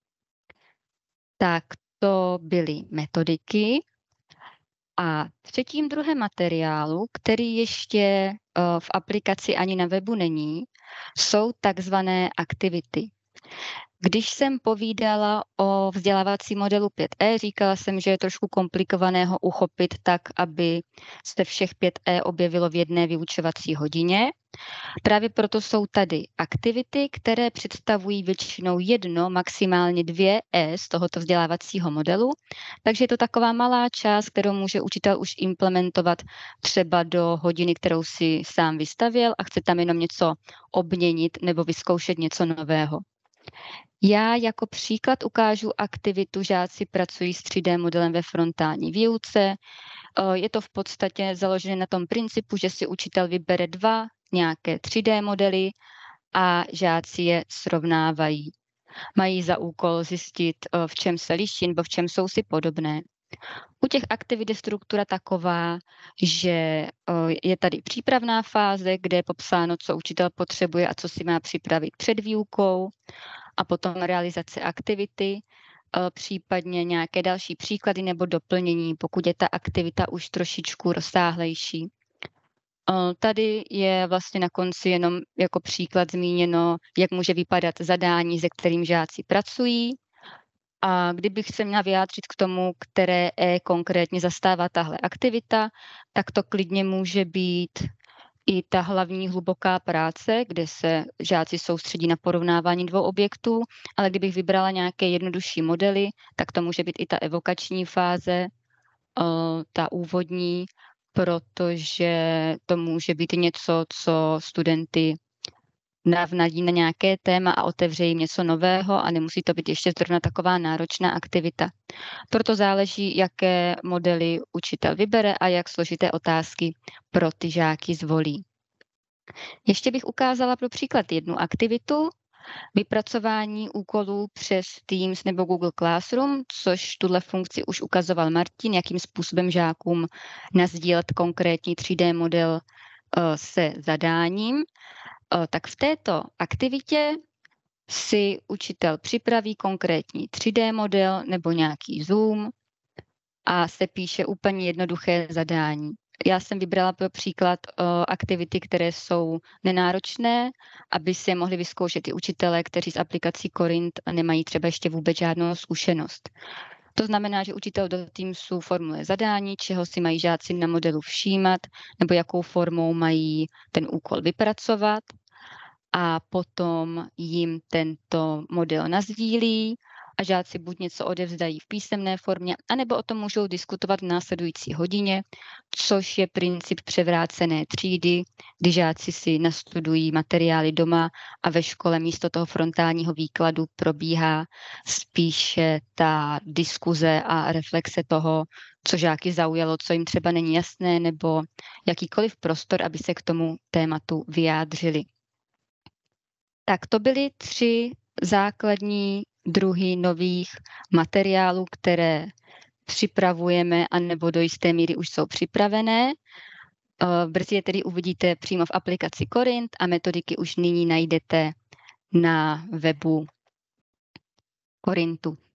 Tak to byly metodiky. A třetím druhem materiálu, který ještě v aplikaci ani na webu není, jsou takzvané aktivity. Když jsem povídala o vzdělávací modelu 5E, říkala jsem, že je trošku komplikovaného uchopit tak, aby se všech 5E objevilo v jedné vyučovací hodině. Právě proto jsou tady aktivity, které představují většinou 1, maximálně 2 E z tohoto vzdělávacího modelu. Takže je to taková malá část, kterou může učitel už implementovat třeba do hodiny, kterou si sám vystavěl a chce tam jenom něco obměnit nebo vyzkoušet něco nového. Já jako příklad ukážu aktivitu Žáci pracují s 3D modelem ve frontální výuce. Je to v podstatě založené na tom principu, že si učitel vybere 2 nějaké 3D modely a žáci je srovnávají. Mají za úkol zjistit, v čem se liší nebo v čem jsou si podobné. U těch aktivit je struktura taková, že je tady přípravná fáze, kde je popsáno, co učitel potřebuje a co si má připravit před výukou, a potom realizace aktivity, případně nějaké další příklady nebo doplnění, pokud je ta aktivita už trošičku rozsáhlejší. Tady je vlastně na konci jenom jako příklad zmíněno, jak může vypadat zadání, se kterým žáci pracují. A kdybych se měla vyjádřit k tomu, které E konkrétně zastává tahle aktivita, tak to klidně může být i ta hlavní hluboká práce, kde se žáci soustředí na porovnávání 2 objektů, ale kdybych vybrala nějaké jednodušší modely, tak to může být i ta evokační fáze, ta úvodní, protože to může být něco, co studenty navnadí na nějaké téma a otevře jim něco nového a nemusí to být ještě zrovna taková náročná aktivita. Proto záleží, jaké modely učitel vybere a jak složité otázky pro ty žáky zvolí. Ještě bych ukázala pro příklad jednu aktivitu, vypracování úkolů přes Teams nebo Google Classroom, což tuhle funkci už ukazoval Martin, jakým způsobem žákům nasdílet konkrétní 3D model se zadáním. Tak v této aktivitě si učitel připraví konkrétní 3D model nebo nějaký zoom a se píše úplně jednoduché zadání. Já jsem vybrala pro příklad aktivity, které jsou nenáročné, aby si je mohli vyzkoušet i učitelé, kteří s aplikací Corint nemají třeba ještě vůbec žádnou zkušenost. To znamená, že učitel do Teamsu formuluje zadání, čeho si mají žáci na modelu všímat, nebo jakou formou mají ten úkol vypracovat. A potom jim tento model nasdílí a žáci buď něco odevzdají v písemné formě, anebo o tom můžou diskutovat v následující hodině, což je princip převrácené třídy, kdy žáci si nastudují materiály doma a ve škole místo toho frontálního výkladu probíhá spíše ta diskuze a reflexe toho, co žáky zaujalo, co jim třeba není jasné, nebo jakýkoliv prostor, aby se k tomu tématu vyjádřili. Tak to byly 3 základní druhy nových materiálů, které připravujeme, anebo do jisté míry už jsou připravené. Brzy je tedy uvidíte přímo v aplikaci Corint a metodiky už nyní najdete na webu Corintu.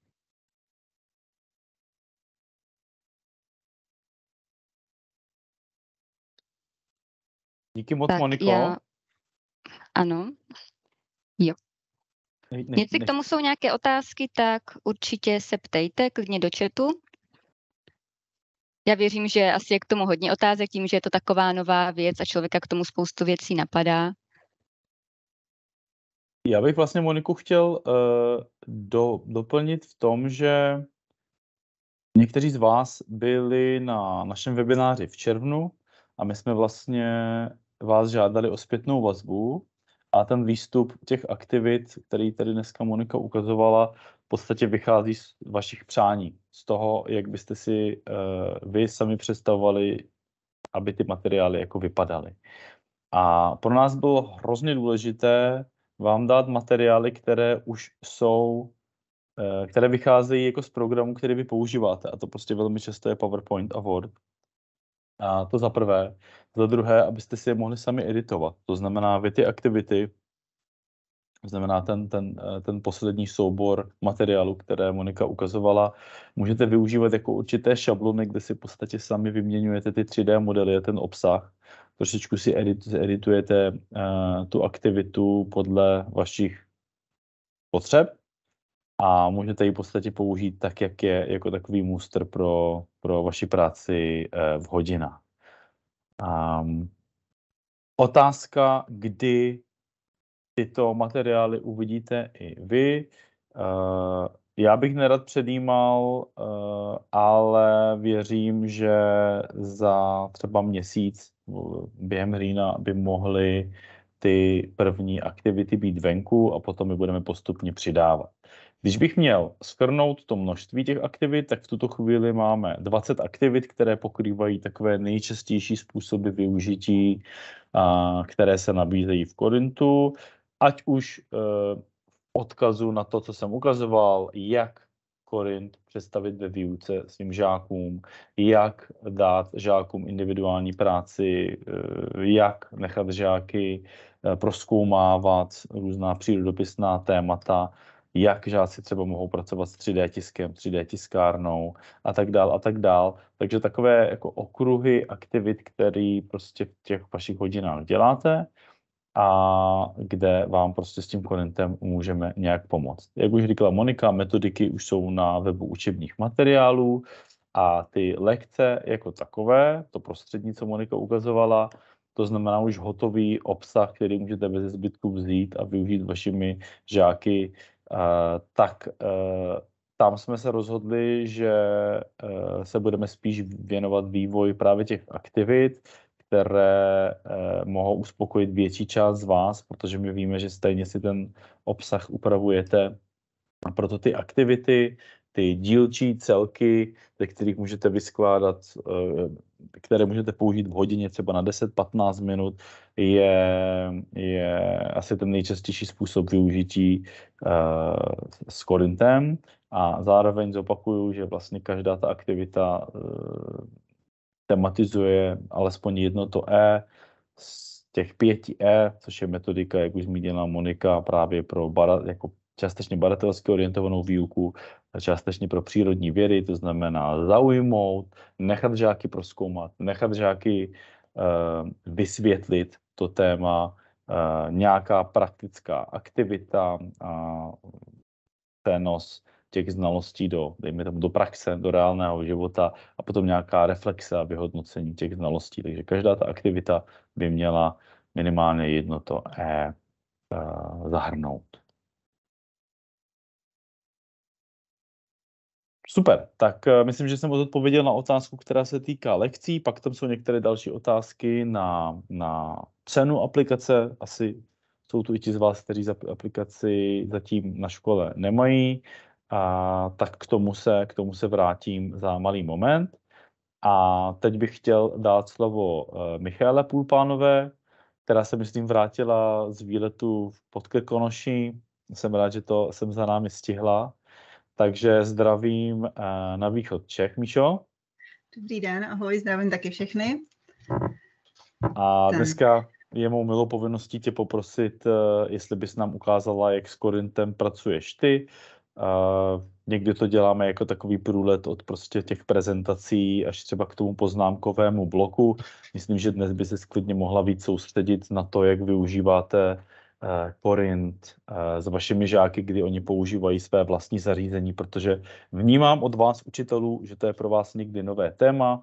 Díky moc, Moniko. Ano. Jo. Jestli k tomu jsou nějaké otázky, tak určitě se ptejte, klidně do chatu. Já věřím, že asi je k tomu hodně otázek, tím, že je to taková nová věc a člověka k tomu spoustu věcí napadá. Já bych vlastně Moniku chtěl doplnit v tom, že někteří z vás byli na našem webináři v červnu a my jsme vlastně vás žádali o zpětnou vazbu a ten výstup těch aktivit, který tady dneska Monika ukazovala, v podstatě vychází z vašich přání, z toho, jak byste si vy sami představovali, aby ty materiály jako vypadaly. A pro nás bylo hrozně důležité vám dát materiály, které už jsou, které vycházejí jako z programu, který vy používáte. A to prostě velmi často je PowerPoint a Word. A to za prvé. Za druhé, abyste si je mohli sami editovat. To znamená, vy ty aktivity, to znamená ten poslední soubor materiálu, které Monika ukazovala, můžete využívat jako určité šablony, kde si v podstatě sami vyměňujete ty 3D modely, ten obsah. Trošičku si editujete tu aktivitu podle vašich potřeb a můžete ji v podstatě použít tak, jak je, jako takový muster pro vaši práci v hodinách. Otázka, kdy tyto materiály uvidíte i vy. Já bych nerad předjímal, ale věřím, že za třeba měsíc během října by mohly ty první aktivity být venku a potom my budeme postupně přidávat. Když bych měl shrnout to množství těch aktivit, tak v tuto chvíli máme 20 aktivit, které pokrývají takové nejčastější způsoby využití, které se nabízejí v Korintu, ať už odkazu na to, co jsem ukazoval, jak Korint představit ve výuce svým žákům, jak dát žákům individuální práci, jak nechat žáky prozkoumávat různá přírodopisná témata, jak žáci třeba mohou pracovat s 3D tiskem, 3D tiskárnou a tak dál a tak dál. Takže takové jako okruhy aktivit, které prostě v těch vašich hodinách děláte a kde vám prostě s tím Korintem můžeme nějak pomoct. Jak už říkala Monika, metodiky už jsou na webu učebních materiálů a ty lekce jako takové, to prostředí, co Monika ukazovala, to znamená už hotový obsah, který můžete bez zbytku vzít a využít vašimi žáky, tak tam jsme se rozhodli, že se budeme spíš věnovat vývoji právě těch aktivit, které mohou uspokojit větší část z vás, protože my víme, že stejně si ten obsah upravujete. A proto ty aktivity, ty dílčí celky, ze kterých můžete vyskládat, které můžete použít v hodině třeba na 10-15 minut, je asi ten nejčastější způsob využití s Korintem. A zároveň zopakuju, že vlastně každá ta aktivita tematizuje alespoň jedno to E z těch 5 E, což je metodika, jak už zmínila Monika, právě pro jako částečně badatelsky orientovanou výuku, částečně pro přírodní vědy, to znamená zaujmout, nechat žáky prozkoumat, nechat žáky vysvětlit to téma, nějaká praktická aktivita, přenos těch znalostí dejme tomu, do praxe, do reálného života a potom nějaká reflexe a vyhodnocení těch znalostí. Takže každá ta aktivita by měla minimálně jedno to E zahrnout. Super, tak myslím, že jsem odpověděl na otázku, která se týká lekcí, pak tam jsou některé další otázky na cenu aplikace. Asi jsou tu i ti z vás, kteří aplikaci zatím na škole nemají. Tak k tomu se vrátím za malý moment. A teď bych chtěl dát slovo Michaele Půlpánové, která se, myslím, vrátila z výletu v Podkrkonoší. Jsem rád, že to jsem za námi stihla. Takže zdravím na východ Čech, Míšo. Dobrý den, ahoj, zdravím taky všechny. A dneska je mou milou povinností tě poprosit, jestli bys nám ukázala, jak s Korintem pracuješ ty. Někdy to děláme jako takový průlet od prostě těch prezentací až třeba k tomu poznámkovému bloku. Myslím, že dnes by se klidně mohla víc soustředit na to, jak využíváte Korint s vašimi žáky, kdy oni používají své vlastní zařízení, protože vnímám od vás učitelů, že to je pro vás někdy nové téma,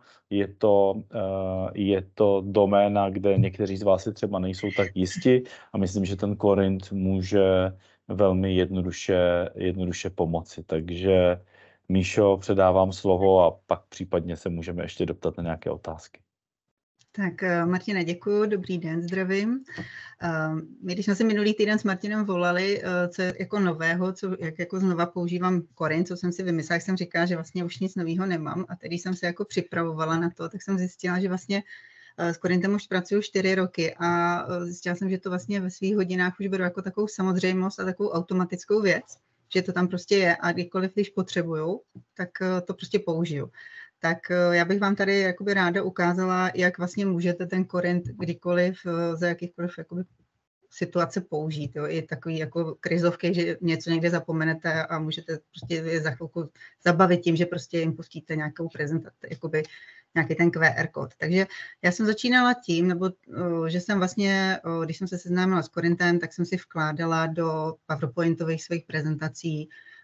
je to doména, kde někteří z vás si třeba nejsou tak jisti a myslím, že ten Korint může velmi jednoduše pomoci. Takže Míšo, předávám slovo a pak případně se můžeme ještě doptat na nějaké otázky. Tak Martine, děkuji, dobrý den, zdravím. My, když jsme se minulý týden s Martinem volali, co je jako nového, jak jako znova používám Korint, co jsem si vymyslela, jak jsem říkala, že vlastně už nic nového nemám a tedy jsem se jako připravovala na to, tak jsem zjistila, že vlastně s Korintem už pracuju 4 roky a zjistila jsem, že to vlastně ve svých hodinách už beru jako takovou samozřejmost a takovou automatickou věc, že to tam prostě je a kdykoliv, když potřebuju, tak to prostě použiju. Tak já bych vám tady jakoby ráda ukázala, jak vlastně můžete ten Korint kdykoliv za jakýchkoliv jakoby situace použít. Jo. Je takový jako krizovky, že něco někde zapomenete a můžete prostě je za chvilku zabavit tím, že prostě jim pustíte nějakou prezentaci, jakoby nějaký ten QR kód. Takže já jsem začínala tím, nebo že jsem vlastně, když jsem se seznámila s Korintem, tak jsem si vkládala do PowerPointových svých prezentací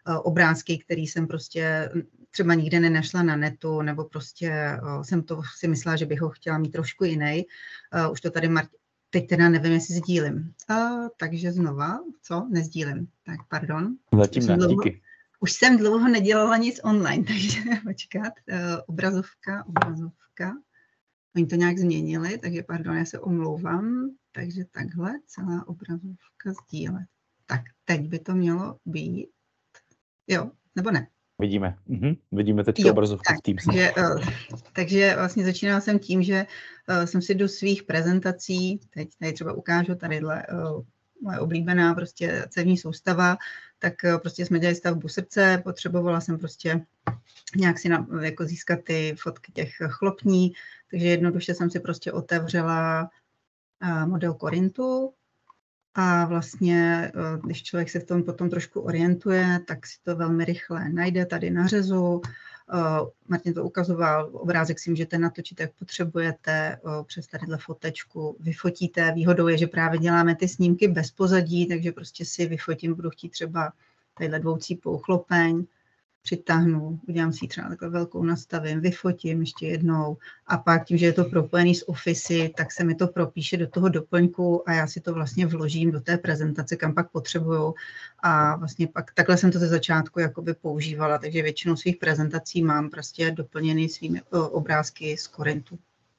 obrázky, které jsem prostě třeba nikde nenašla na netu, nebo prostě jsem to si myslela, že bych ho chtěla mít trošku jiný. Už to tady teď teda nevím, jestli sdílím. Takže znova, co? Nezdílím. Tak pardon. Zatím ne, díky. Už jsem dlouho nedělala nic online, takže počkat. Obrazovka. Oni to nějak změnili, takže pardon, já se omlouvám. Takže takhle, celá obrazovka sdílet. Tak, teď by to mělo být. Jo, nebo ne? Vidíme. Vidíme teď obrazovku v Teams. Takže vlastně začínala jsem tím, že jsem si do svých prezentací, teď tady třeba ukážu tadyhle moje oblíbená prostě cévní soustava, tak prostě jsme dělali stavbu srdce, potřebovala jsem prostě nějak si jako získat ty fotky těch chlopní, takže jednoduše jsem si prostě otevřela model Korintu a vlastně, když člověk se v tom potom trošku orientuje, tak si to velmi rychle najde tady na řezu. Martin to ukazoval, obrázek si můžete natočit, jak potřebujete, přes tadyhle fotečku vyfotíte. Výhodou je, že právě děláme ty snímky bez pozadí, takže prostě si vyfotím, budu chtít třeba tadyhle dvoucípou chlopeň, přitáhnu, udělám si třeba takhle velkou, nastavím, vyfotím ještě jednou a pak tím, že je to propojený s Office, tak se mi to propíše do toho doplňku a já si to vlastně vložím do té prezentace, kam pak potřebuju a vlastně pak takhle jsem to ze začátku jakoby používala, takže většinou svých prezentací mám prostě doplněný svými obrázky z Korintu.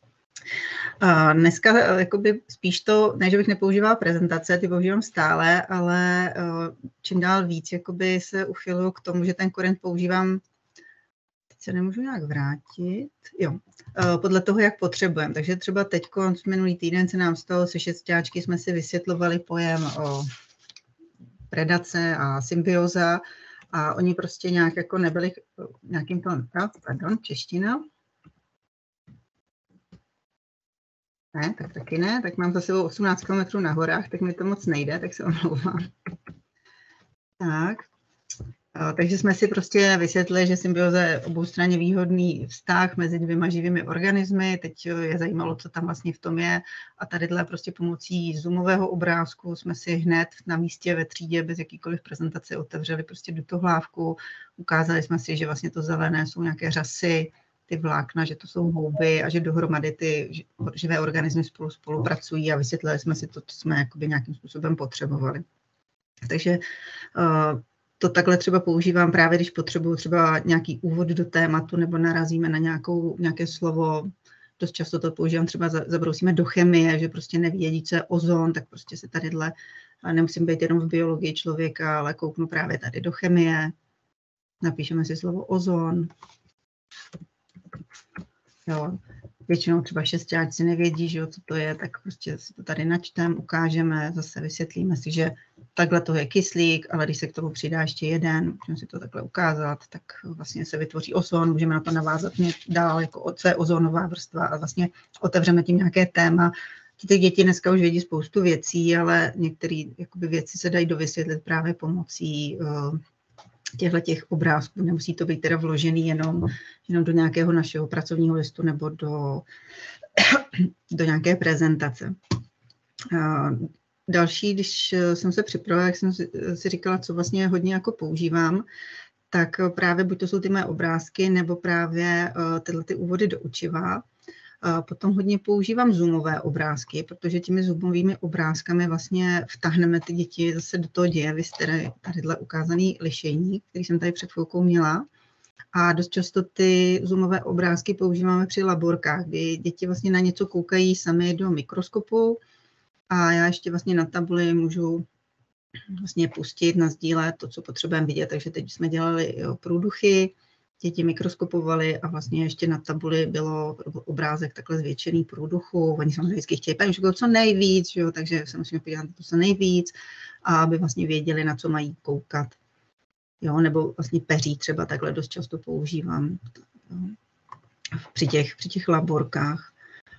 Dneska jakoby spíš to, ne, že bych nepoužívala prezentace, ty používám stále, ale čím dál víc jakoby se uchyluju k tomu, že ten Korint používám, teď se nemůžu nějak vrátit, jo, podle toho, jak potřebujeme. Takže třeba teď, minulý týden se nám stalo, se šestáčky jsme si vysvětlovali pojem o predace a symbioza a oni prostě nějak jako nebyli nějakým tom, čeština. Ne, tak taky ne, tak mám za sebou 18 km na horách, tak mi to moc nejde, tak se omlouvám. Tak, takže jsme si prostě vysvětlili, že symbioza je oboustranně výhodný vztah mezi dvěma živými organismy, teď je zajímalo, co tam vlastně v tom je a tadyhle prostě pomocí zoomového obrázku jsme si hned na místě ve třídě bez jakýkoliv prezentace otevřeli prostě dutohlávku, ukázali jsme si, že vlastně to zelené jsou nějaké řasy, ty vlákna, že to jsou houby a že dohromady ty živé organismy spolupracují a vysvětlili jsme si to, co jsme jakoby nějakým způsobem potřebovali. Takže to takhle třeba používám právě, když potřebuju třeba nějaký úvod do tématu nebo narazíme na nějaké slovo. Dost často to používám, třeba zabrousíme do chemie, že prostě nevědí, co je ozon, tak prostě se tadyhle, nemusím být jenom v biologii člověka, ale kouknu právě tady do chemie. Napíšeme si slovo ozon. Jo, většinou třeba šestáčci nevědí, že jo, co to je, tak prostě si to tady načteme, ukážeme, zase vysvětlíme si, že takhle to je kyslík, ale když se k tomu přidá ještě jeden, můžeme si to takhle ukázat, tak vlastně se vytvoří ozon, můžeme na to navázat dál, jako co je ozonová vrstva a vlastně otevřeme tím nějaké téma. Ty děti dneska už vědí spoustu věcí, ale některé věci se dají dovysvětlit právě pomocí těch obrázků. Nemusí to být teda vložený jenom do nějakého našeho pracovního listu nebo do nějaké prezentace. Další, když jsem se připravila, jak jsem si říkala, co vlastně hodně jako používám, tak právě buď to jsou ty moje obrázky, nebo právě tyhle ty úvody do učiva. Potom hodně používám zoomové obrázky, protože těmi zoomovými obrázkami vlastně vtáhneme ty děti zase do toho děje. Vy jste tadyhle ukázaný lišejník, který jsem tady před chvilkou měla. A dost často ty zoomové obrázky používáme při laborkách, kdy děti vlastně na něco koukají sami do mikroskopu a já ještě vlastně na tabuli můžu vlastně pustit, nasdílet to, co potřebujeme vidět. Takže teď jsme dělali průduchy, děti mikroskopovali a vlastně ještě na tabuli bylo obrázek takhle zvětšený průduchu. Oni samozřejmě vždycky chtějí co nejvíc, že jo, takže se musíme podívat na to co nejvíc, a aby vlastně věděli, na co mají koukat. Jo, nebo vlastně peří třeba takhle dost často používám, jo, při těch laborkách.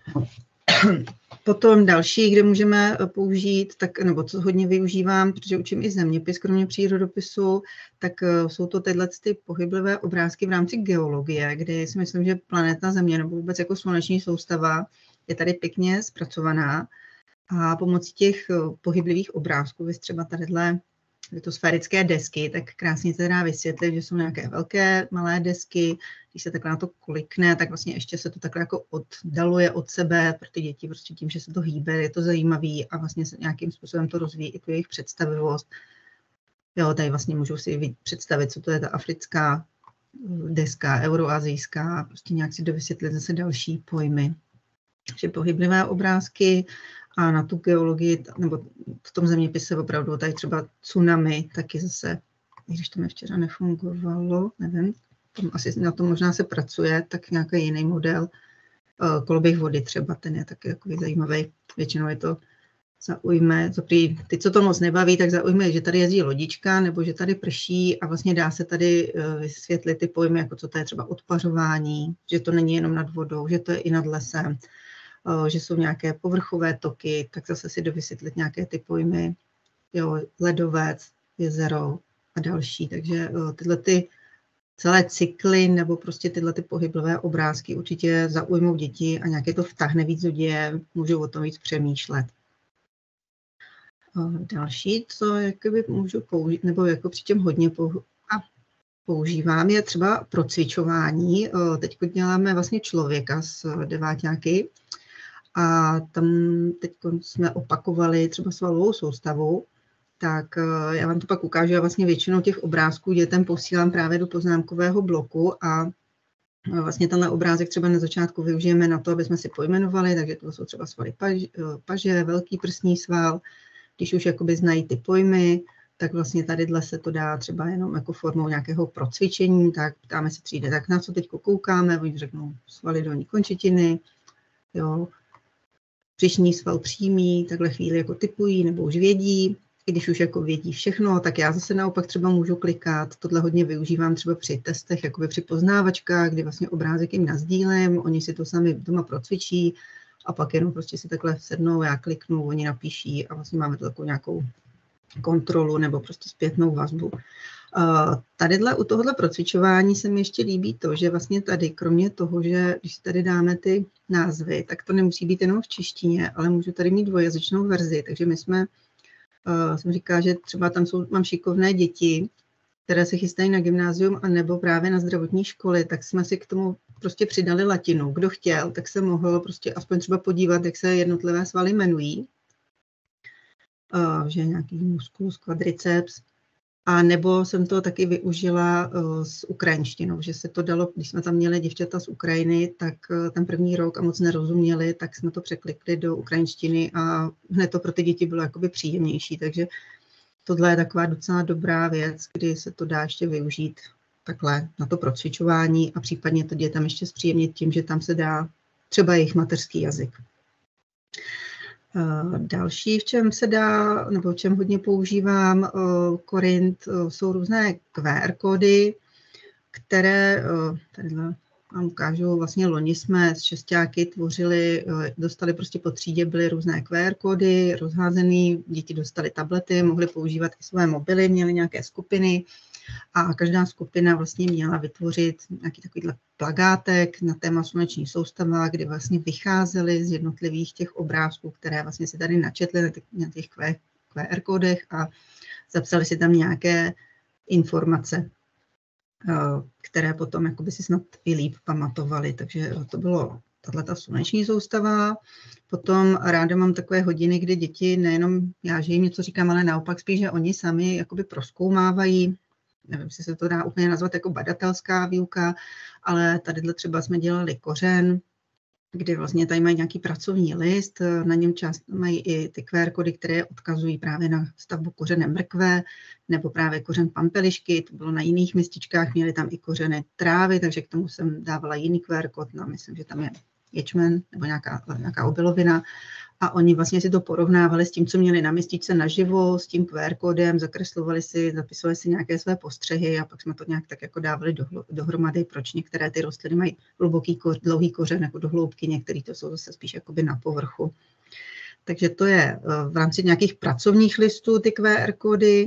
Potom další, kde můžeme použít, nebo co hodně využívám, protože učím i zeměpis, kromě přírodopisu, tak jsou to tyhle ty pohyblivé obrázky v rámci geologie, kdy si myslím, že planeta Země nebo vůbec jako sluneční soustava je tady pěkně zpracovaná a pomocí těch pohyblivých obrázků, vy třeba tadyhle to sférické desky, tak krásně se dá vysvětlit, že jsou nějaké velké, malé desky. Když se takhle na to klikne, tak vlastně ještě se to takhle jako oddaluje od sebe pro ty děti, prostě tím, že se to hýbe, je to zajímavý a vlastně se nějakým způsobem to rozvíjí i tu jejich představivost. Jo, tady vlastně můžou si představit, co to je ta africká deska, euroazijská, prostě nějak si dovysvětlit zase další pojmy. Takže pohyblivé obrázky a na tu geologii, nebo v tom zeměpise opravdu tady třeba tsunami, taky zase, když to mi včera nefungovalo, nevím, asi na tom možná se pracuje, tak nějaký jiný model. Koloběh vody třeba, ten je taky takový zajímavý. Většinou je to zaujme, ty, co to moc nebaví, tak zaujme, že tady jezdí lodička, nebo že tady prší a vlastně dá se tady vysvětlit ty pojmy, jako co to je třeba odpařování, že to není jenom nad vodou, že to je i nad lesem, že jsou nějaké povrchové toky, tak zase si dovysvětlit nějaké ty pojmy, jo, ledovec, jezero a další. Takže tyhle ty celé cykly nebo prostě tyhle ty pohyblivé obrázky určitě zaujmou děti a nějaké to vtáhne víc do děje, můžou o tom víc přemýšlet. Další, co jakoby můžu použít, nebo jako přičem hodně používám, je třeba procvičování. Teď děláme vlastně člověka s deváťáky a tam teď jsme opakovali třeba svalovou soustavu, tak já vám to pak ukážu. Já vlastně většinou těch obrázků dětem posílám právě do poznámkového bloku a vlastně tenhle obrázek třeba na začátku využijeme na to, aby jsme si pojmenovali, takže to jsou třeba svaly paže, velký prsní sval. Když už jakoby znají ty pojmy, tak vlastně tadyhle se to dá třeba jenom jako formou nějakého procvičení, tak ptáme se třídy, tak na co teď koukáme, oni řeknou svaly dolní končetiny, jo, břišní sval přímý, takhle chvíli jako typují nebo už vědí. I když už jako vědí všechno, tak já zase naopak třeba můžu klikat. Tohle hodně využívám třeba při testech, jakoby při poznávačkách, kdy vlastně obrázek jim nasdílím, oni si to sami doma procvičí a pak jenom prostě si takhle sednou, já kliknu, oni napíší a vlastně máme to takovou nějakou kontrolu nebo prostě zpětnou vazbu. Tadyhle u tohohle procvičování se mi ještě líbí to, že vlastně tady, kromě toho, že když tady dáme ty názvy, tak to nemusí být jenom v češtině, ale můžu tady mít dvojazyčnou verzi, takže my jsme jsem říkala, že třeba tam mám šikovné děti, které se chystají na gymnázium a nebo právě na zdravotní školy, tak jsme si k tomu prostě přidali latinu. Kdo chtěl, tak se mohl prostě aspoň třeba podívat, jak se jednotlivé svaly jmenují. Že nějaký musculus quadriceps. A nebo jsem to taky využila s ukrajinštinou, že se to dalo, když jsme tam měli děvčata z Ukrajiny, tak ten první rok a moc nerozuměli, tak jsme to překlikli do ukrajinštiny a hned to pro ty děti bylo jakoby příjemnější. Takže tohle je taková docela dobrá věc, kdy se to dá ještě využít takhle na to procvičování a případně to dětem ještě zpříjemnit tím, že tam se dá třeba jejich mateřský jazyk. Další, v čem se dá, nebo v čem hodně používám Korint, jsou různé QR kódy, které, tady vám ukážu, vlastně loni jsme s šestáky tvořili, dostali prostě po třídě, byly různé QR kódy, rozházený, děti dostali tablety, mohly používat i své mobily, měly nějaké skupiny a každá skupina vlastně měla vytvořit nějaký takovýhle plagátek na téma sluneční soustava, kdy vlastně vycházely z jednotlivých těch obrázků, které vlastně si tady načetli na těch QR kódech a zapsali si tam nějaké informace, které potom jakoby si snad i líp pamatovali. Takže to bylo tato sluneční soustava. Potom ráda mám takové hodiny, kdy děti nejenom já, že jim něco říkám, ale naopak spíš, že oni sami jakoby prozkoumávají. Nevím, jestli se to dá úplně nazvat jako badatelská výuka, ale tadyhle třeba jsme dělali kořen, kdy vlastně tady mají nějaký pracovní list, na něm část mají i ty QR kody, které odkazují právě na stavbu kořene mrkve, nebo právě kořen pampelišky, to bylo na jiných mističkách, měli tam i kořeny trávy, takže k tomu jsem dávala jiný QR kód, no, myslím, že tam je ječmen nebo nějaká obilovina. A oni vlastně si to porovnávali s tím, co měli na mističce naživo, s tím QR kódem, zakreslovali si, zapisovali si nějaké své postřehy a pak jsme to nějak tak jako dávali dohromady, proč některé ty rostliny mají dlouhý kořen jako do hloubky, některé to jsou zase spíš jakoby na povrchu. Takže to je v rámci nějakých pracovních listů ty QR kódy.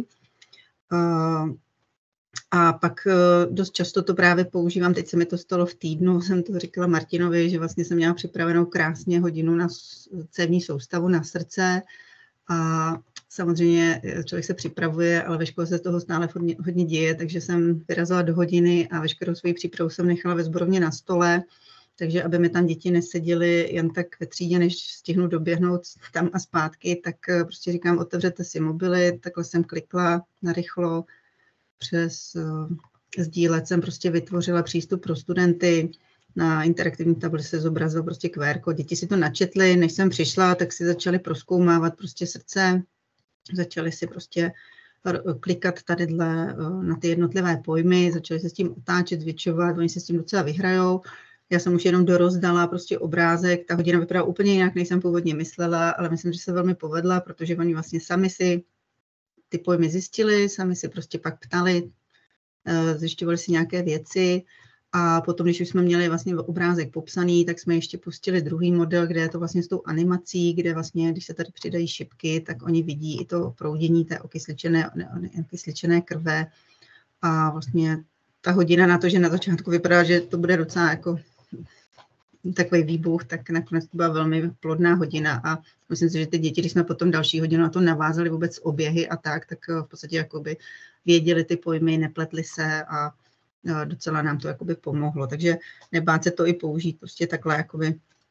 A pak dost často to právě používám, teď se mi to stalo v týdnu, jsem to říkala Martinovi, že vlastně jsem měla připravenou krásně hodinu na cévní soustavu na srdce a samozřejmě člověk se připravuje, ale ve škole se toho stále hodně děje, takže jsem vyrazila do hodiny a veškerou svoji přípravu jsem nechala ve sborovně na stole, takže aby mi tam děti neseděly jen tak ve třídě, než stihnu doběhnout tam a zpátky, tak prostě říkám, otevřete si mobily, takhle jsem klikla narychlo, přes sdílet jsem prostě vytvořila přístup pro studenty, na interaktivní tabuli se zobrazil prostě QR kód, děti si to načetly, než jsem přišla, tak si začali prozkoumávat prostě srdce, začali si prostě klikat tadyhle na ty jednotlivé pojmy, začali se s tím otáčet, zvětšovat, oni se s tím docela vyhrajou. Já jsem už jenom dorozdala prostě obrázek, ta hodina vypadá úplně jinak, než jsem původně myslela, ale myslím, že se velmi povedla, protože oni vlastně sami si ty pojmy zjistili, sami si prostě pak ptali, zjišťovali si nějaké věci a potom, když už jsme měli vlastně obrázek popsaný, tak jsme ještě pustili druhý model, kde je to vlastně s tou animací, kde vlastně, když se tady přidají šipky, tak oni vidí i to proudění té okysličené krve a vlastně ta hodina na to, že na začátku vypadá, že to bude docela jako takový výbuch, tak nakonec to byla velmi plodná hodina a myslím si, že ty děti, když jsme potom další hodinu na to navázali vůbec oběhy a tak v podstatě jakoby věděli ty pojmy, nepletli se a docela nám to jakoby pomohlo. Takže nebát se to i použít prostě takhle, jakoby,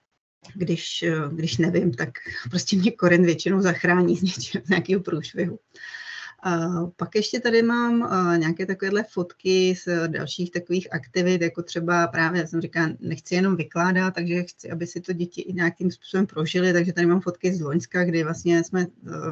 když nevím, tak prostě mě Korin většinou zachrání z nějakého průšvihu. Pak ještě tady mám nějaké takovéhle fotky z dalších takových aktivit, jako třeba právě, já jsem říkala, nechci jenom vykládat, takže chci, aby si to děti i nějakým způsobem prožili, takže tady mám fotky z loňska, kdy vlastně jsme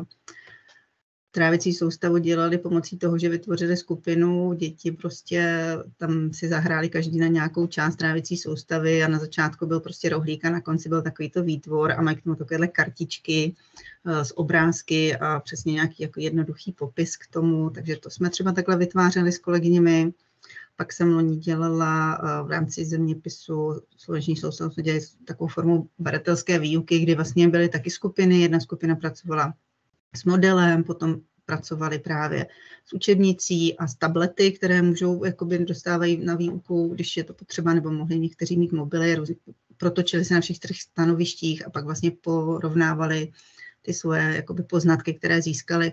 trávicí soustavu dělali pomocí toho, že vytvořili skupinu, děti prostě tam si zahráli každý na nějakou část trávicí soustavy a na začátku byl prostě rohlík a na konci byl takovýto výtvor a mají k tomu takovéhle kartičky z obrázky a přesně nějaký jako jednoduchý popis k tomu, takže to jsme třeba takhle vytvářeli s kolegyněmi. Pak jsem loni dělala v rámci zeměpisu sluneční soustavu, jsme dělali takovou formou badatelské výuky, kdy vlastně byly taky skupiny, jedna skupina pracovala s modelem, potom pracovali právě s učebnicí a s tablety, které můžou, jakoby dostávají na výuku, když je to potřeba, nebo mohli někteří mít mobily, protočili se na všech 3 stanovištích a pak vlastně porovnávali ty svoje jakoby poznatky, které získali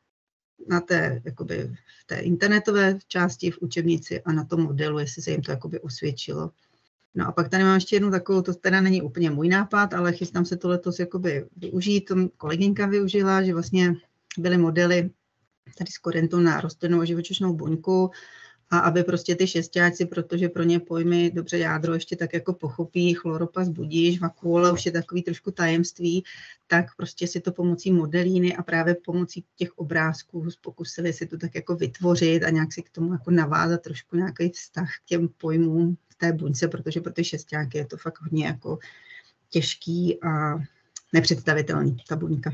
na té, jakoby, v té internetové části v učebnici a na tom modelu, jestli se jim to jakoby osvědčilo. No a pak tady mám ještě jednu takovou, to teda není úplně můj nápad, ale chystám se to letos jakoby využít, to kolegyňka využila, že vlastně byly modely tady z Korintu na rostlinnou a živočišnou buňku a aby prostě ty šestáci, protože pro ně pojmy dobře jádro ještě tak jako pochopí, chloropas budíš, vakuola už je takový trošku tajemství, tak prostě si to pomocí modelíny a právě pomocí těch obrázků pokusili si to tak jako vytvořit a nějak si k tomu jako navázat trošku nějaký vztah k těm pojmům v té buňce, protože pro ty šestáky je to fakt hodně jako těžký a nepředstavitelný, ta buňka.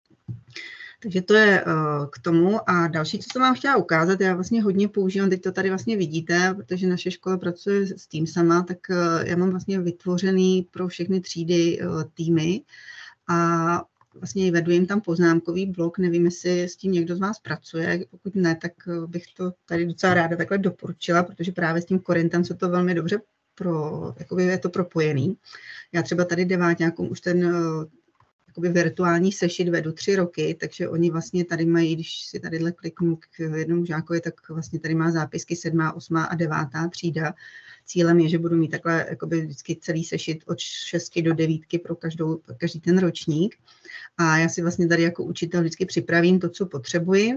Takže to je k tomu. A další, co jsem vám chtěla ukázat, já vlastně hodně používám, teď to tady vlastně vidíte, protože naše škola pracuje s Teamsama, tak já mám vlastně vytvořený pro všechny třídy týmy a vlastně vedu jim tam poznámkový blok, nevím, jestli s tím někdo z vás pracuje, pokud ne, tak bych to tady docela ráda takhle doporučila, protože právě s tím Korintem se to velmi dobře jakoby je to propojený. Já třeba tady deváťákům už ten jakoby virtuální sešit vedu 3 roky, takže oni vlastně tady mají, když si tadyhle kliknu k jednomu žákovi, tak vlastně tady má zápisky 7., 8. a 9. třída. Cílem je, že budu mít takhle jakoby vždycky celý sešit od 6 do 9 pro každý ten ročník. A já si vlastně tady jako učitel vždycky připravím to, co potřebuji.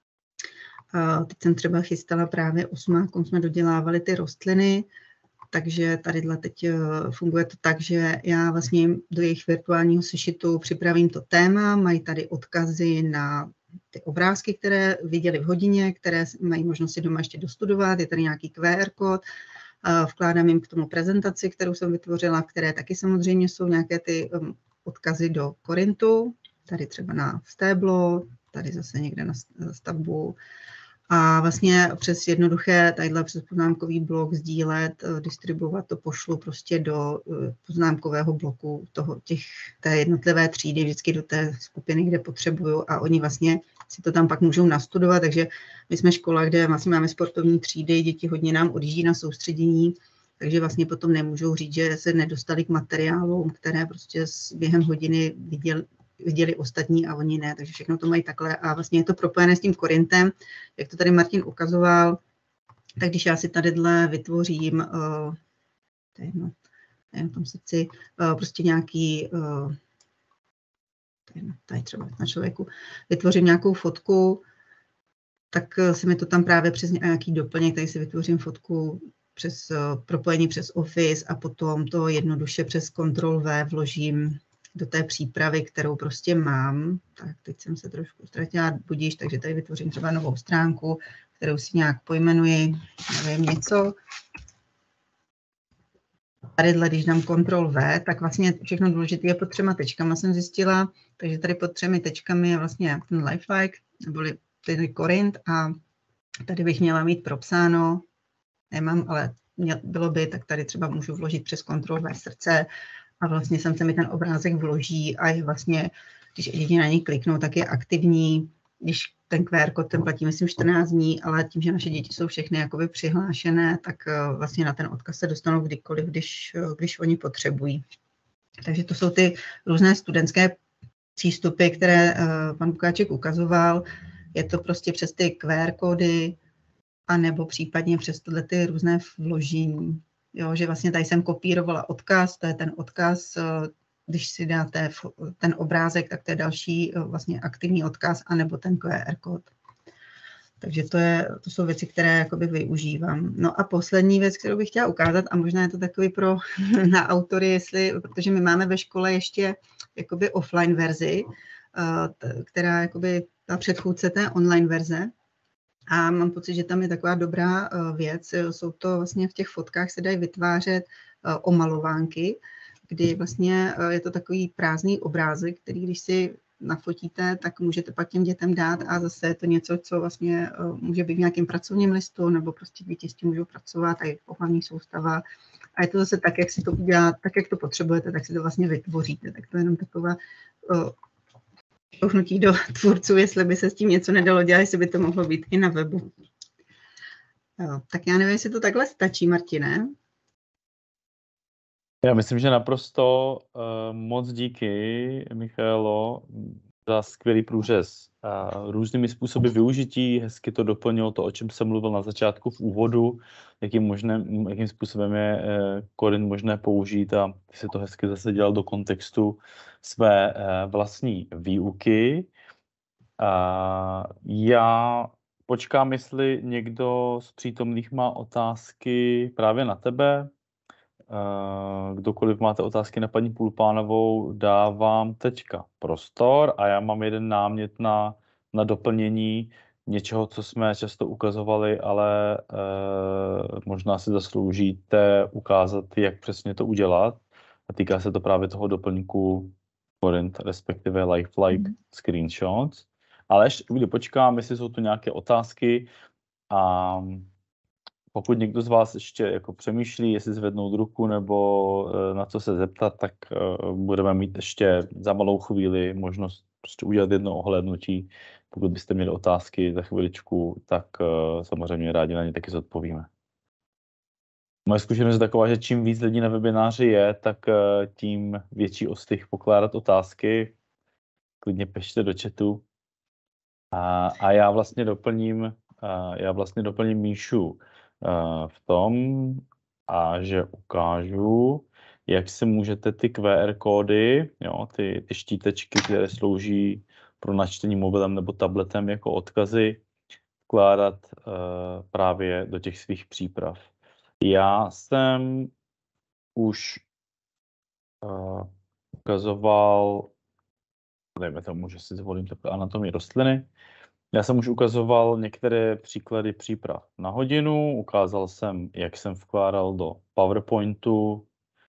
Teď jsem třeba chystala právě 8. jsme dodělávali ty rostliny, takže tadyhle teď funguje to tak, že já vlastně do jejich virtuálního sešitu připravím to téma, mají tady odkazy na ty obrázky, které viděli v hodině, které mají možnost si doma ještě dostudovat, je tady nějaký QR kód, vkládám jim k tomu prezentaci, kterou jsem vytvořila, které taky samozřejmě jsou nějaké ty odkazy do Korintu, tady třeba na stéblo, tady zase někde na stavbu. A vlastně přes jednoduché, tadyhle přes poznámkový blok sdílet, distribuovat to pošlu prostě do poznámkového bloku té jednotlivé třídy, vždycky do té skupiny, kde potřebuju a oni vlastně si to tam pak můžou nastudovat, takže my jsme škola, kde vlastně máme sportovní třídy, děti hodně nám odjíždí na soustředění, takže vlastně potom nemůžou říct, že se nedostali k materiálům, které prostě během hodiny viděli ostatní a oni ne, takže všechno to mají takhle a vlastně je to propojené s tím Corintem, jak to tady Martin ukazoval, tak když já si tadyhle vytvořím v tom srdci prostě nějaký tady třeba na člověku, vytvořím nějakou fotku, tak se mi to tam právě přes nějaký doplněk, tady si vytvořím fotku přes propojení přes Office a potom to jednoduše přes Ctrl+V vložím do té přípravy, kterou prostě mám. Tak teď jsem se trošku ztratila, budíš, takže tady vytvořím třeba novou stránku, kterou si nějak pojmenuji, nevím, něco. Tadyhle, když dám Ctrl+V, tak vlastně všechno důležité je pod 3 tečkama, jsem zjistila, takže tady pod 3 tečkami je vlastně ten lifelike, neboli ten Corint a tady bych měla mít propsáno, nemám, ale bylo by, tak tady třeba můžu vložit přes Ctrl+V srdce a vlastně sem se mi ten obrázek vloží a je vlastně, když jedině na něj kliknu, tak je aktivní, když ten QR kód ten platí, myslím, 14 dní, ale tím, že naše děti jsou všechny jakoby přihlášené, tak vlastně na ten odkaz se dostanou kdykoliv, když oni potřebují. Takže to jsou ty různé studentské přístupy, které pan Bukáček ukazoval. Je to prostě přes ty QR kódy, anebo případně přes tyhle ty různé vložení. Jo, že vlastně tady jsem kopírovala odkaz, to je ten odkaz, když si dáte ten obrázek, tak to je další vlastně aktivní odkaz, anebo ten QR kód. Takže to jsou věci, které jakoby využívám. No a poslední věc, kterou bych chtěla ukázat, a možná je to takový na autory, protože my máme ve škole ještě jakoby offline verzi, která jakoby ta předchůdce té online verze. A mám pocit, že tam je taková dobrá věc. Jsou to vlastně v těch fotkách se dají vytvářet omalovánky, kdy vlastně je to takový prázdný obrázek, který když si nafotíte, tak můžete pak těm dětem dát a zase je to něco, co vlastně může být v nějakém pracovním listu, nebo prostě děti s tím můžou pracovat, a je pohlavní soustava. A je to zase tak, jak si to udělá, tak, jak to potřebujete, tak si to vlastně vytvoříte. Tak to je jenom taková šouchnutí do tvůrců, jestli by se s tím něco nedalo dělat, jestli by to mohlo být i na webu. Jo, tak já nevím, jestli to takhle stačí, Martine. Já myslím, že naprosto moc díky, Michaelo, za skvělý průřez. Různými způsoby využití, hezky to doplnilo to, o čem jsem mluvil na začátku v úvodu, jakým způsobem je Corint možné použít, a ty si to hezky zase dělal do kontextu své vlastní výuky. Já počkám, jestli někdo z přítomných má otázky právě na tebe. Kdokoliv máte otázky na paní Pulpánovou, dávám teďka prostor a já mám jeden námět na doplnění něčeho, co jsme často ukazovali, ale možná si zasloužíte ukázat, jak přesně to udělat. A týká se to právě toho doplňku Corint, respektive lifelike screenshots. Ale ještě chvíli počkám, jestli jsou tu nějaké otázky, a pokud někdo z vás ještě jako přemýšlí, jestli zvednout ruku nebo na co se zeptat, tak budeme mít ještě za malou chvíli možnost prostě udělat jedno ohlédnutí. Pokud byste měli otázky za chviličku, tak samozřejmě rádi na ně taky zodpovíme. Moje zkušenost je taková, že čím víc lidí na webináři je, tak tím větší ostych pokládat otázky. Klidně pište do chatu. A já vlastně doplním Míšu v tom, a že ukážu, jak si můžete ty QR kódy, jo, ty štítečky, které slouží pro načtení mobilem nebo tabletem jako odkazy, vkládat právě do těch svých příprav. Já jsem už ukazoval, dejme tomu, že si zvolím takové anatomii rostliny. Já jsem už ukazoval některé příklady příprav na hodinu, ukázal jsem, jak jsem vkládal do PowerPointu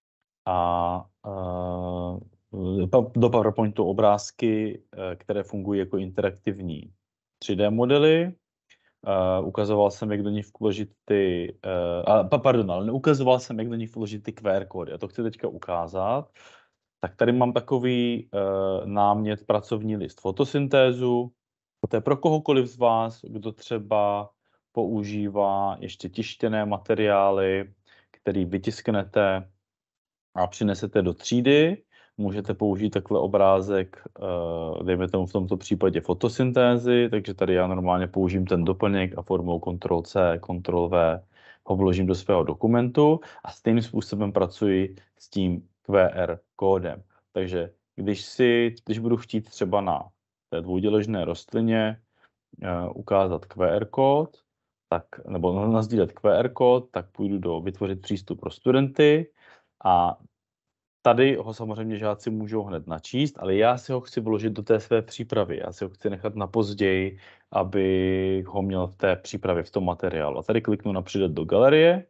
do PowerPointu obrázky, které fungují jako interaktivní 3D modely. Ukazoval jsem, jak do nich vložit neukazoval jsem, jak do nich vložit ty QR kódy. A to chci teďka ukázat. Tak tady mám takový námět pracovní list fotosyntézu. To je pro kohokoliv z vás, kdo třeba používá ještě tištěné materiály, který vytisknete a přinesete do třídy, můžete použít takhle obrázek, dejme tomu v tomto případě fotosyntézy, takže tady já normálně použiju ten doplněk a formou Ctrl+C, Ctrl+V ho vložím do svého dokumentu a stejným způsobem pracuji s tím QR kódem. Takže když budu chtít třeba na té dvouděložné rostlině ukázat QR kód, nebo nasdílet QR kód, tak půjdu do vytvořit přístup pro studenty a tady ho samozřejmě žáci můžou hned načíst, ale já si ho chci vložit do té své přípravy. Já si ho chci nechat na později, aby ho měl v té přípravě, v tom materiálu. A tady kliknu na přidat do galerie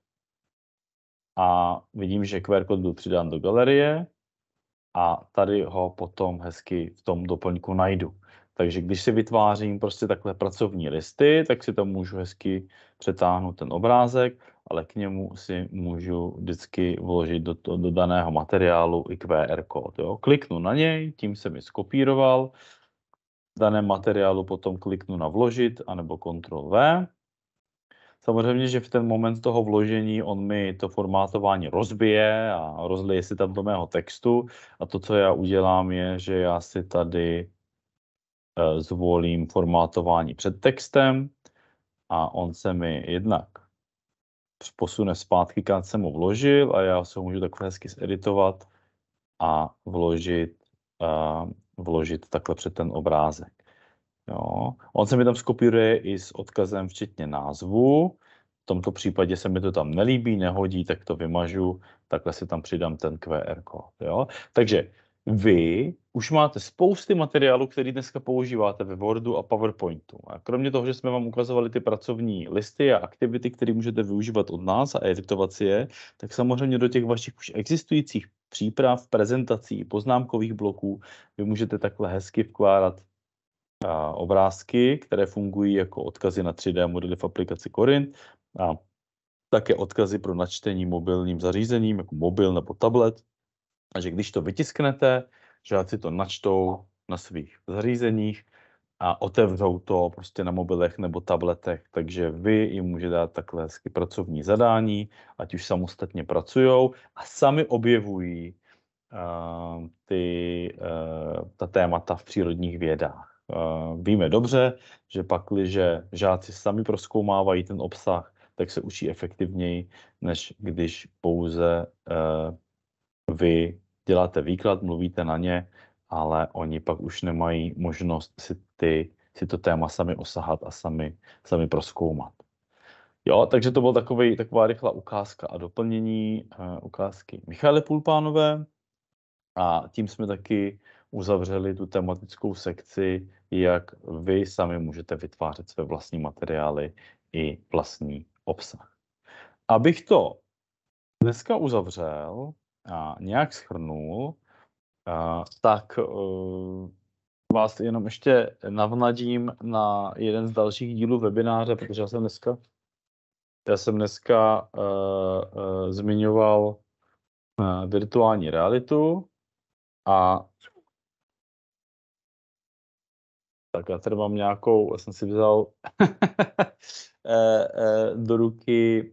a vidím, že QR kód byl přidán do galerie a tady ho potom hezky v tom doplňku najdu. Takže když si vytvářím prostě takhle pracovní listy, tak si tam můžu hezky přetáhnout ten obrázek, ale k němu si můžu vždycky vložit do daného materiálu i QR kód. Jo. Kliknu na něj, tím se mi skopíroval. V daném materiálu potom kliknu na vložit, anebo Ctrl+V. Samozřejmě, že v ten moment toho vložení on mi to formátování rozbije a rozlije si tam do mého textu. A to, co já udělám, je, že já si tady zvolím formátování před textem a on se mi jednak posune zpátky, kam jsem ho vložil a já se ho můžu takhle hezky zeditovat a vložit takhle před ten obrázek. Jo. On se mi tam skopíruje i s odkazem včetně názvu. V tomto případě se mi to tam nelíbí, nehodí, tak to vymažu, takhle si tam přidám ten QR kód. Jo. Takže vy už máte spousty materiálů, který dneska používáte ve Wordu a PowerPointu. A kromě toho, že jsme vám ukazovali ty pracovní listy a aktivity, které můžete využívat od nás a editovat si je, tak samozřejmě do těch vašich už existujících příprav, prezentací, poznámkových bloků vy můžete takhle hezky vkládat obrázky, které fungují jako odkazy na 3D modely v aplikaci Corinth a také odkazy pro načtení mobilním zařízením, jako mobil nebo tablet. A že když to vytisknete, žáci to načtou na svých zařízeních a otevřou to prostě na mobilech nebo tabletech, takže vy jim můžete dát takhle hezky pracovní zadání, ať už samostatně pracujou a sami objevují ta témata v přírodních vědách. Víme dobře, že pakliže žáci sami prozkoumávají ten obsah, tak se učí efektivněji, než když pouze vy děláte výklad, mluvíte na ně, ale oni pak už nemají možnost si to téma sami osahat a sami prozkoumat. Jo, takže to byla taková rychlá ukázka a doplnění ukázky Michaely Pulpánové. A tím jsme taky uzavřeli tu tematickou sekci, jak vy sami můžete vytvářet své vlastní materiály i vlastní obsah. Abych to dneska uzavřel a nějak shrnul, tak vás jenom ještě navnadím na jeden z dalších dílů webináře, protože já jsem dneska zmiňoval virtuální realitu a tak já tady mám já jsem si vzal do ruky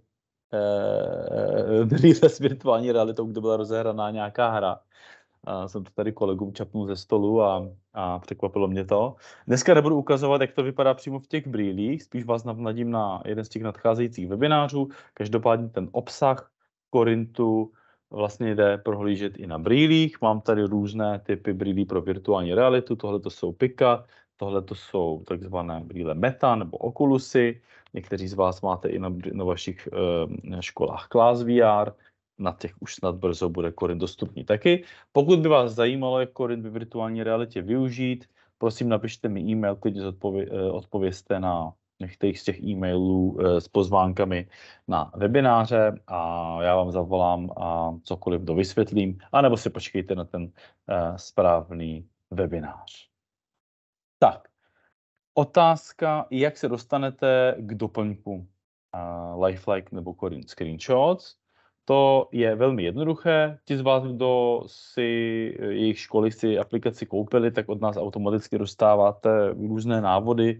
brýle s virtuální realitou, kde byla rozehraná nějaká hra. Jsem to tady kolegům čapnul ze stolu a překvapilo mě to. Dneska nebudu ukazovat, jak to vypadá přímo v těch brýlích, spíš vás navnadím na jeden z těch nadcházejících webinářů. Každopádně ten obsah Corinthu vlastně jde prohlížet i na brýlích. Mám tady různé typy brýlí pro virtuální realitu. Tohle to jsou Pika, tohle to jsou takzvané brýle Meta nebo Oculusy. Někteří z vás máte i na vašich školách Class VR. Na těch už snad brzo bude Corinth dostupný taky. Pokud by vás zajímalo, jak Corinth ve virtuální realitě využít, prosím napište mi e-mail, klidně odpovězte na některých z těch e-mailů s pozvánkami na webináře a já vám zavolám a cokoliv dovysvětlím, anebo si počkejte na ten správný webinář. Tak, otázka, jak se dostanete k doplňku Lifelike nebo Corinth Screenshots. To je velmi jednoduché. Ti z vás, kdo si jejich školy si aplikaci koupili, tak od nás automaticky dostáváte různé návody,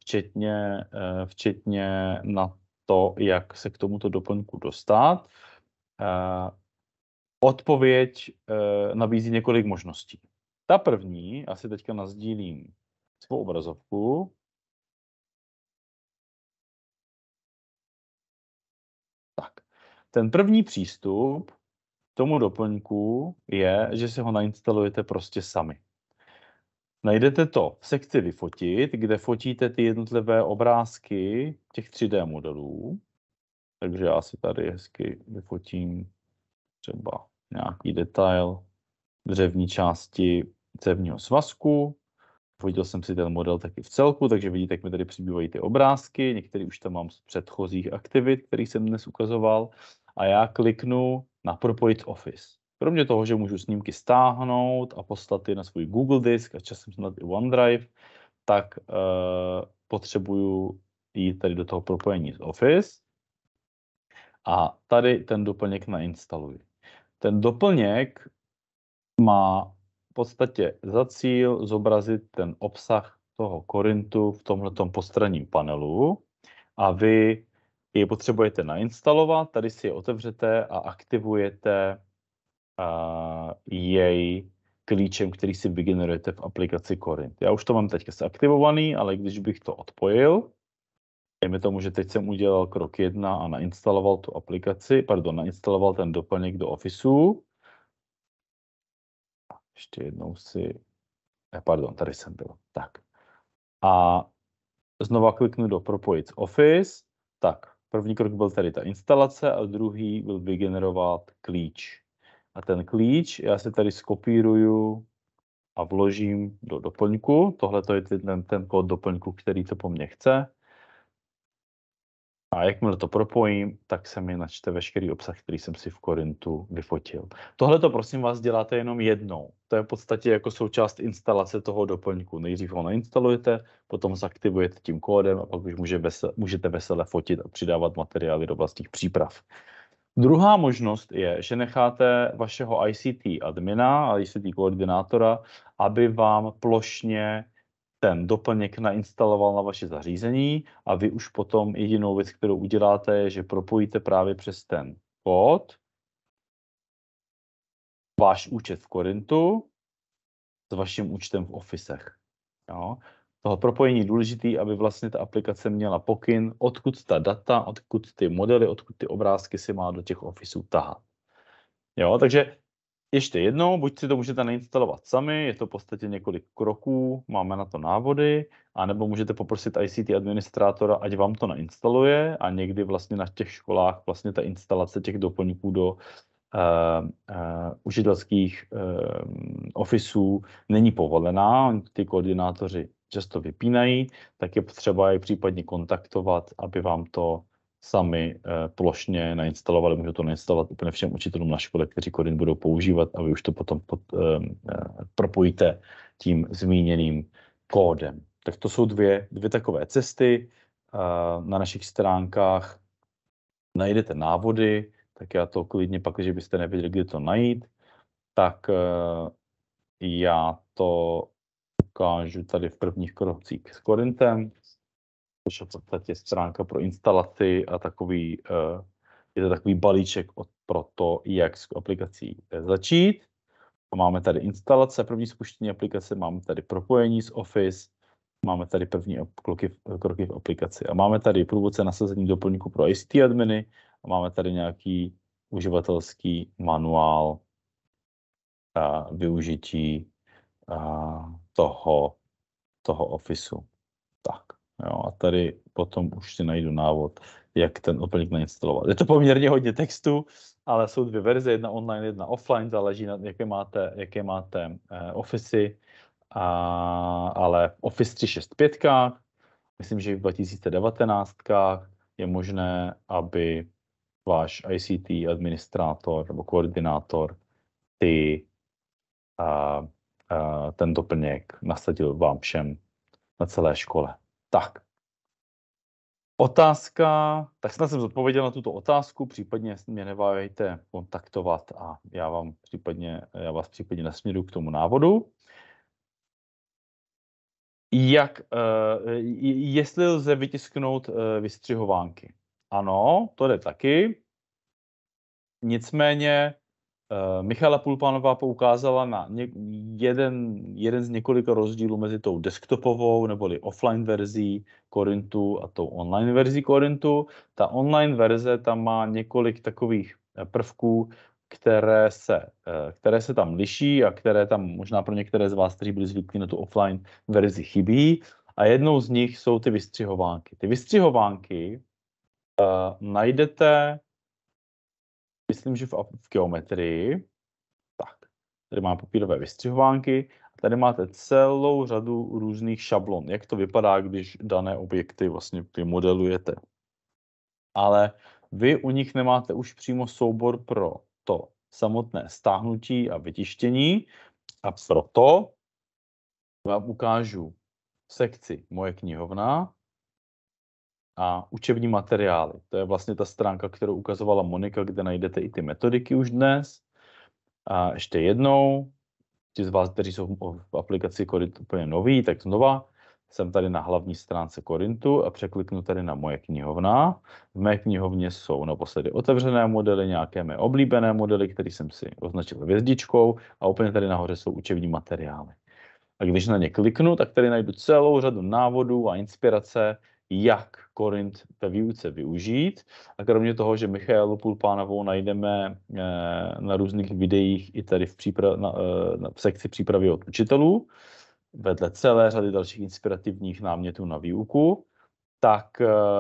včetně na to, jak se k tomuto doplňku dostat. odpověď nabízí několik možností. Ta první, asi teďka nasdílím svou obrazovku. Tak. Ten první přístup k tomu doplňku je, že si ho nainstalujete prostě sami. Najdete to v sekci vyfotit, kde fotíte ty jednotlivé obrázky těch 3D modelů. Takže já si tady hezky vyfotím třeba nějaký detail dřevní části cévního svazku. Fotil jsem si ten model taky v celku, takže vidíte, jak mi tady přibývají ty obrázky. Některé už tam mám z předchozích aktivit, který jsem dnes ukazoval. A já kliknu na propojit Office. Kromě toho, že můžu snímky stáhnout a poslat je na svůj Google disk a časem snad i OneDrive, tak potřebuju jít tady do toho propojení z Office a tady ten doplněk nainstaluji. Ten doplněk má v podstatě za cíl zobrazit ten obsah toho Corinthu v tomhletom postranním panelu a vy jej potřebujete nainstalovat, tady si je otevřete a aktivujete jej klíčem, který si vygenerujete v aplikaci Corinth. Já už to mám teďka zaktivovaný, ale když bych to odpojil, dejme tomu, že teď jsem udělal krok 1 a nainstaloval tu aplikaci, nainstaloval ten doplněk do Officeu. Ještě jednou si, tady jsem byl. Tak. A znova kliknu do propojit Office. Tak, první krok byl tady ta instalace a druhý byl vygenerovat klíč. A ten klíč já si tady skopíruju a vložím do doplňku. Tohle je ten kód doplňku, který to po mně chce. A jakmile to propojím, tak se mi načte veškerý obsah, který jsem si v Corinthu vyfotil. Tohle to prosím vás děláte jenom jednou. To je v podstatě jako součást instalace toho doplňku. Nejdřív ho nainstalujete, potom zaktivujete tím kódem a pak už můžete vesele fotit a přidávat materiály do vlastních příprav. Druhá možnost je, že necháte vašeho ICT admina a ICT koordinátora, aby vám plošně ten doplněk nainstaloval na vaše zařízení a vy už potom jedinou věc, kterou uděláte, je, že propojíte právě přes ten kód váš účet v Corinthu s vaším účtem v Officech. Jo? Toho propojení je důležité, aby vlastně ta aplikace měla pokyn, odkud ta data, odkud ty modely, odkud ty obrázky si má do těch Officeů tahat. Jo? Takže ještě jednou, buď si to můžete nainstalovat sami, je to v podstatě několik kroků, máme na to návody, anebo můžete poprosit ICT administrátora, ať vám to nainstaluje a někdy vlastně na těch školách vlastně ta instalace těch doplňků do užitelských Officeů není povolená, ty koordinátoři často vypínají, tak je potřeba je případně kontaktovat, aby vám to sami plošně nainstalovali. Můžu to nainstalovat úplně všem učitelům na škole, kteří Corinth budou používat a vy už to potom propojíte tím zmíněným kódem. Tak to jsou dvě takové cesty. Na našich stránkách najdete návody, tak já to klidně pak, když byste nevěděli, kde to najít, tak já to ukážu tady v prvních krocích s Corinthem, což je v podstatě stránka pro instalaci a je to takový balíček pro to, jak s aplikací začít. Máme tady instalace, první spuštění aplikace, máme tady propojení s Office, máme tady první kroky v aplikaci a máme tady průvodce nasazení doplňku pro ICT adminy a máme tady nějaký uživatelský manuál využití toho Officeu. Tak, jo, a tady potom už si najdu návod, jak ten doplněk nainstalovat. Je to poměrně hodně textu, ale jsou dvě verze, jedna online, jedna offline, záleží na jaké máte Officey, ale v Office 365, myslím, že i v 2019 je možné, aby váš ICT administrátor nebo koordinátor ten doplněk nasadil vám všem na celé škole. Tak. Otázka, tak snad jsem zodpověděl na tuto otázku, případně mě neváhejte kontaktovat a já vás případně nasměruju k tomu návodu. Jestli lze vytisknout vystřihovánky. Ano, to jde taky. Nicméně Michala Pulpánová poukázala na jeden z několika rozdílů mezi tou desktopovou neboli offline verzí Korintu a tou online verzí Korintu. Ta online verze tam má několik takových prvků, které se tam liší a které tam možná pro některé z vás, kteří byli zvyklí na tu offline verzi, chybí. A jednou z nich jsou ty vystřihovánky. Ty vystřihovánky najdete, myslím, že v geometrii. Tak, tady mám papírové vystřihovánky a tady máte celou řadu různých šablon, jak to vypadá, když dané objekty vlastně vymodelujete. Ale vy u nich nemáte už přímo soubor pro to samotné stáhnutí a vytištění a proto vám ukážu sekci Moje knihovna a učební materiály. To je vlastně ta stránka, kterou ukazovala Monika, kde najdete i ty metodiky už dnes. A ještě jednou, ti z vás, kteří jsou v aplikaci Korint úplně noví, tak znova jsem tady na hlavní stránce Korintu a překliknu tady na Moje knihovna. V mé knihovně jsou naposledy otevřené modely, nějaké mé oblíbené modely, které jsem si označil hvězdičkou a úplně tady nahoře jsou učební materiály. A když na ně kliknu, tak tady najdu celou řadu návodů a inspirace, jak Korint ve výuce využít. A kromě toho, že Michaelu Pulpánovou najdeme na různých videích i tady v sekci přípravy od učitelů, vedle celé řady dalších inspirativních námětů na výuku, tak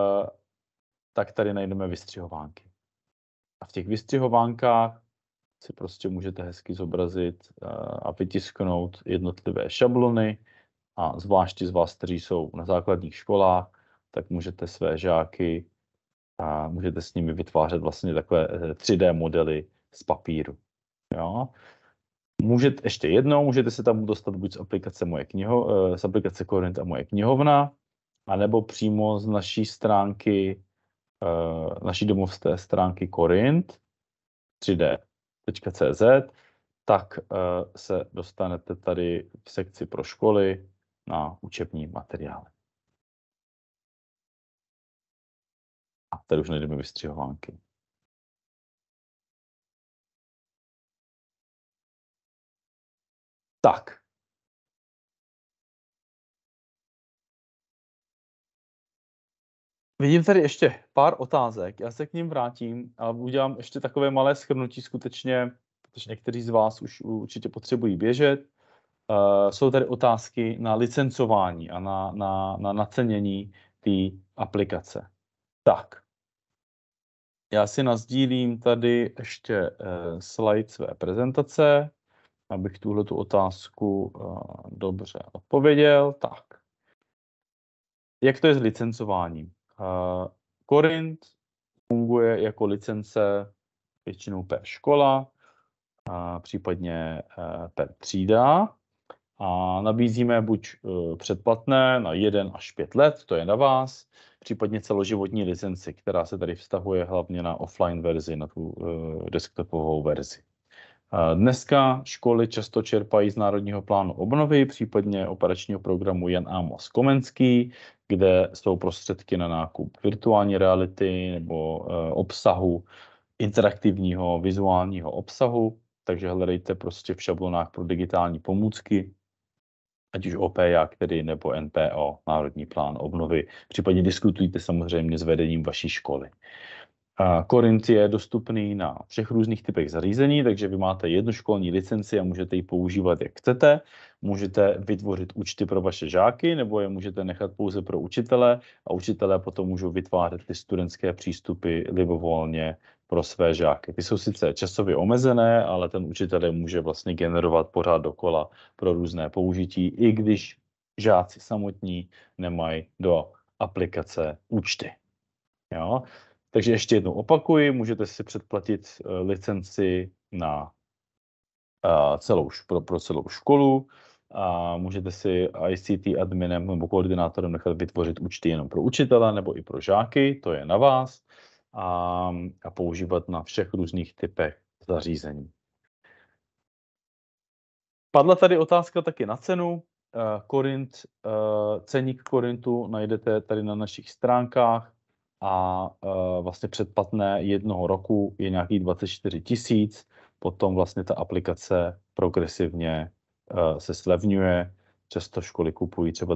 tady najdeme vystřihovánky. A v těch vystřihovánkách si prostě můžete hezky zobrazit a vytisknout jednotlivé šablony a zvláště z vás, kteří jsou na základních školách, tak můžete své žáky a můžete s nimi vytvářet vlastně takové 3D modely z papíru. Jo? Ještě jednou, můžete se tam dostat buď z aplikace Korint a Moje knihovna, anebo přímo z naší stránky, naší domovské stránky Korint 3D.cz, tak se dostanete tady v sekci pro školy na učební materiály. A tady už najdeme vystřihovánky. Tak. Vidím tady ještě pár otázek, já se k ním vrátím, ale udělám ještě takové malé shrnutí skutečně, protože někteří z vás už určitě potřebují běžet. Jsou tady otázky na licencování a na nacenění té aplikace. Tak, já si nasdílím tady ještě slide své prezentace, abych tuhletu otázku dobře odpověděl. Tak, jak to je s licencováním? Korint funguje jako licence většinou per škola, případně per třída a nabízíme buď předplatné na 1 až 5 let, to je na vás, případně celoživotní licenci, která se tady vztahuje hlavně na offline verzi, na tu desktopovou verzi. Dneska školy často čerpají z Národního plánu obnovy, případně operačního programu Jan Amos Komenský, kde jsou prostředky na nákup virtuální reality nebo obsahu, interaktivního vizuálního obsahu, takže hledejte prostě v šablonách pro digitální pomůcky, ať už OPJAK tedy nebo NPO, Národní plán obnovy, případně diskutujte samozřejmě s vedením vaší školy. Korint je dostupný na všech různých typech zařízení, takže vy máte jednu školní licenci a můžete ji používat, jak chcete. Můžete vytvořit účty pro vaše žáky, nebo je můžete nechat pouze pro učitele a učitelé potom můžou vytvářet ty studentské přístupy libovolně pro své žáky. Ty jsou sice časově omezené, ale ten učitel je může vlastně generovat pořád dokola pro různé použití, i když žáci samotní nemají do aplikace účty. Jo? Takže ještě jednou opakuji, můžete si předplatit licenci na pro celou školu a můžete si ICT adminem nebo koordinátorem nechat vytvořit účty jenom pro učitele nebo i pro žáky, to je na vás, a používat na všech různých typech zařízení. Padla tady otázka taky na cenu. Ceník Korintu najdete tady na našich stránkách a vlastně předplatné 1 roku je nějakých 24 000, potom vlastně ta aplikace progresivně se slevňuje. Často školy kupují třeba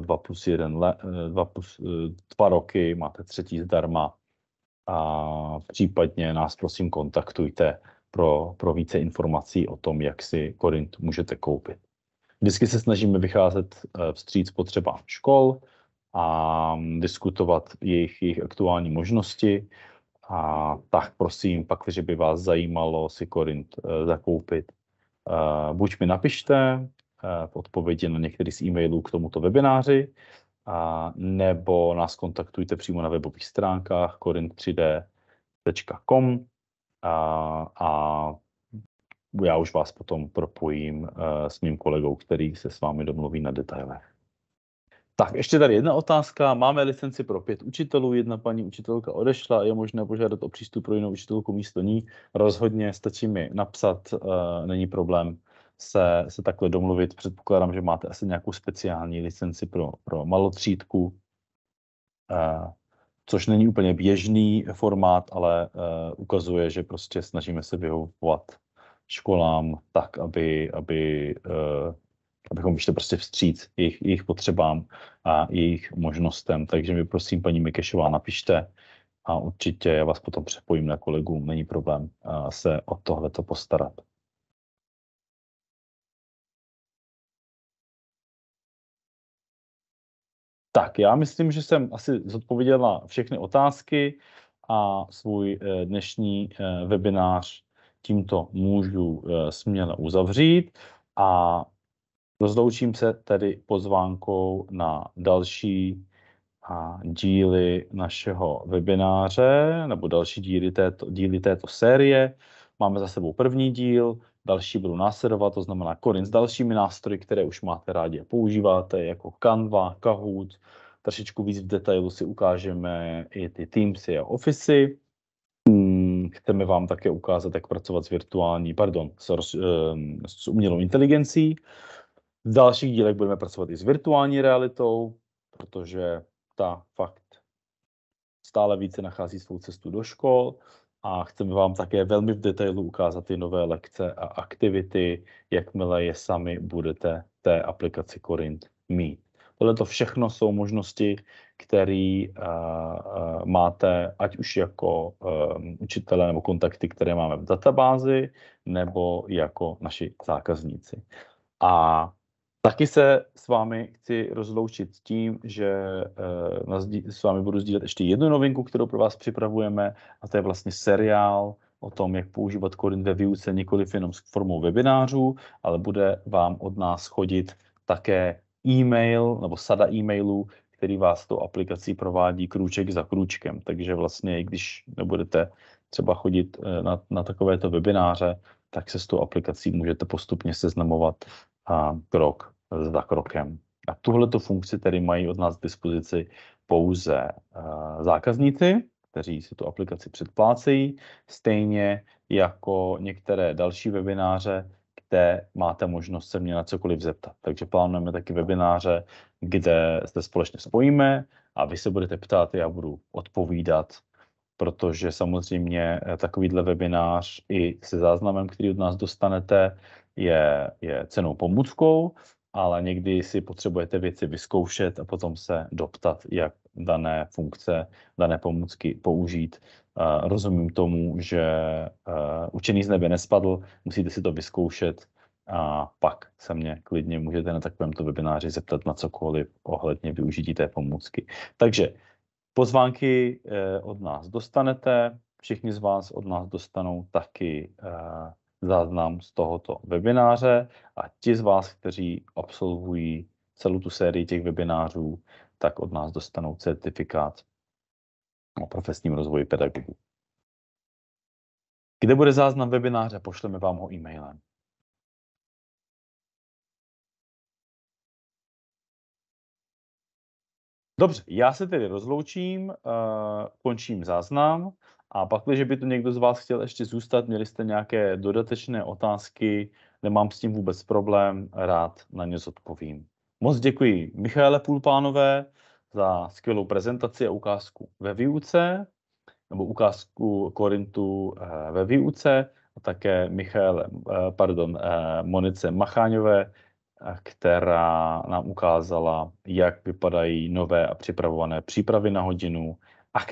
2 roky, máte 3. zdarma a případně nás prosím kontaktujte pro více informací o tom, jak si Korint můžete koupit. Vždycky se snažíme vycházet vstříc potřebám škol a diskutovat jejich aktuální možnosti. A tak prosím, pak, když by vás zajímalo si Korint zakoupit, buď mi napište v odpovědi na některý z e-mailů k tomuto webináři, nebo nás kontaktujte přímo na webových stránkách korint3d.com a já už vás potom propojím s mým kolegou, který se s vámi domluví na detailech. Tak, ještě tady jedna otázka. Máme licenci pro 5 učitelů, jedna paní učitelka odešla, je možné požádat o přístup pro jinou učitelku místo ní? Rozhodně, stačí mi napsat, není problém se takhle domluvit. Předpokládám, že máte asi nějakou speciální licenci pro malotřídku, což není úplně běžný formát, ale ukazuje, že prostě snažíme se vyhovovat školám tak, abychom vyšli prostě vstříc jejich potřebám a jejich možnostem. Takže mi prosím, paní Mikešová, napište a určitě já vás potom přepojím na kolegům. Není problém se o tohleto postarat. Tak, já myslím, že jsem asi zodpověděl na všechny otázky a svůj dnešní webinář tímto můžu směle uzavřít a rozloučím se tedy pozvánkou na další díly našeho webináře nebo další díly této série. Máme za sebou první díl, další budou následovat, to znamená Korint s dalšími nástroji, které už máte rádi a používáte, jako Canva, Kahoot. Trošičku víc v detailu si ukážeme i ty Teamsy a Officey. Chceme vám také ukázat, jak pracovat s umělou inteligencí. V dalších dílech budeme pracovat i s virtuální realitou, protože ta fakt stále více nachází svou cestu do škol a chceme vám také velmi v detailu ukázat ty nové lekce a aktivity, jakmile je sami budete v té aplikaci Korint mít. Tohle všechno jsou možnosti, které máte ať už jako učitelé nebo kontakty, které máme v databázi, nebo jako naši zákazníci. A taky se s vámi chci rozloučit tím, že s vámi budu sdílet ještě jednu novinku, kterou pro vás připravujeme, a to je vlastně seriál o tom, jak používat Korint ve výuce, nikoliv jenom s formou webinářů, ale bude vám od nás chodit také e-mail nebo sada e-mailů, který vás tou aplikací provádí krůček za krůčkem. Takže vlastně, i když nebudete třeba chodit na takovéto webináře, tak se s tou aplikací můžete postupně seznamovat krok za krokem. A tuhleto funkci tedy mají od nás k dispozici pouze zákazníci, kteří si tu aplikaci předplácejí, stejně jako některé další webináře, kde máte možnost se mě na cokoliv zeptat. Takže plánujeme taky webináře, kde se společně spojíme a vy se budete ptát, já budu odpovídat, protože samozřejmě takovýhle webinář i se záznamem, který od nás dostanete, je cennou pomůckou, ale někdy si potřebujete věci vyzkoušet a potom se doptat, jak dané funkce, dané pomůcky použít. Rozumím tomu, že učený z nebe nespadl, musíte si to vyzkoušet a pak se mě klidně můžete na takovémto webináři zeptat na cokoliv ohledně využití té pomůcky. Takže pozvánky od nás dostanete, všichni z vás od nás dostanou taky záznam z tohoto webináře a ti z vás, kteří absolvují celou tu sérii těch webinářů, tak od nás dostanou certifikát o profesním rozvoji pedagogů. Kde bude záznam webináře, pošleme vám ho e-mailem. Dobře, já se tedy rozloučím, končím záznam a pak, když by tu někdo z vás chtěl ještě zůstat, měli jste nějaké dodatečné otázky, nemám s tím vůbec problém, rád na ně zodpovím. Moc děkuji Michaele Půlpánové za skvělou prezentaci a ukázku ve výuce, nebo ukázku Korintu ve výuce a také Monice Macháňové, která nám ukázala, jak vypadají nové a připravované přípravy na hodinu,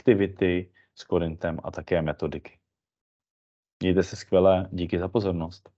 aktivity s Korintem a také metodiky. Mějte se skvěle, díky za pozornost.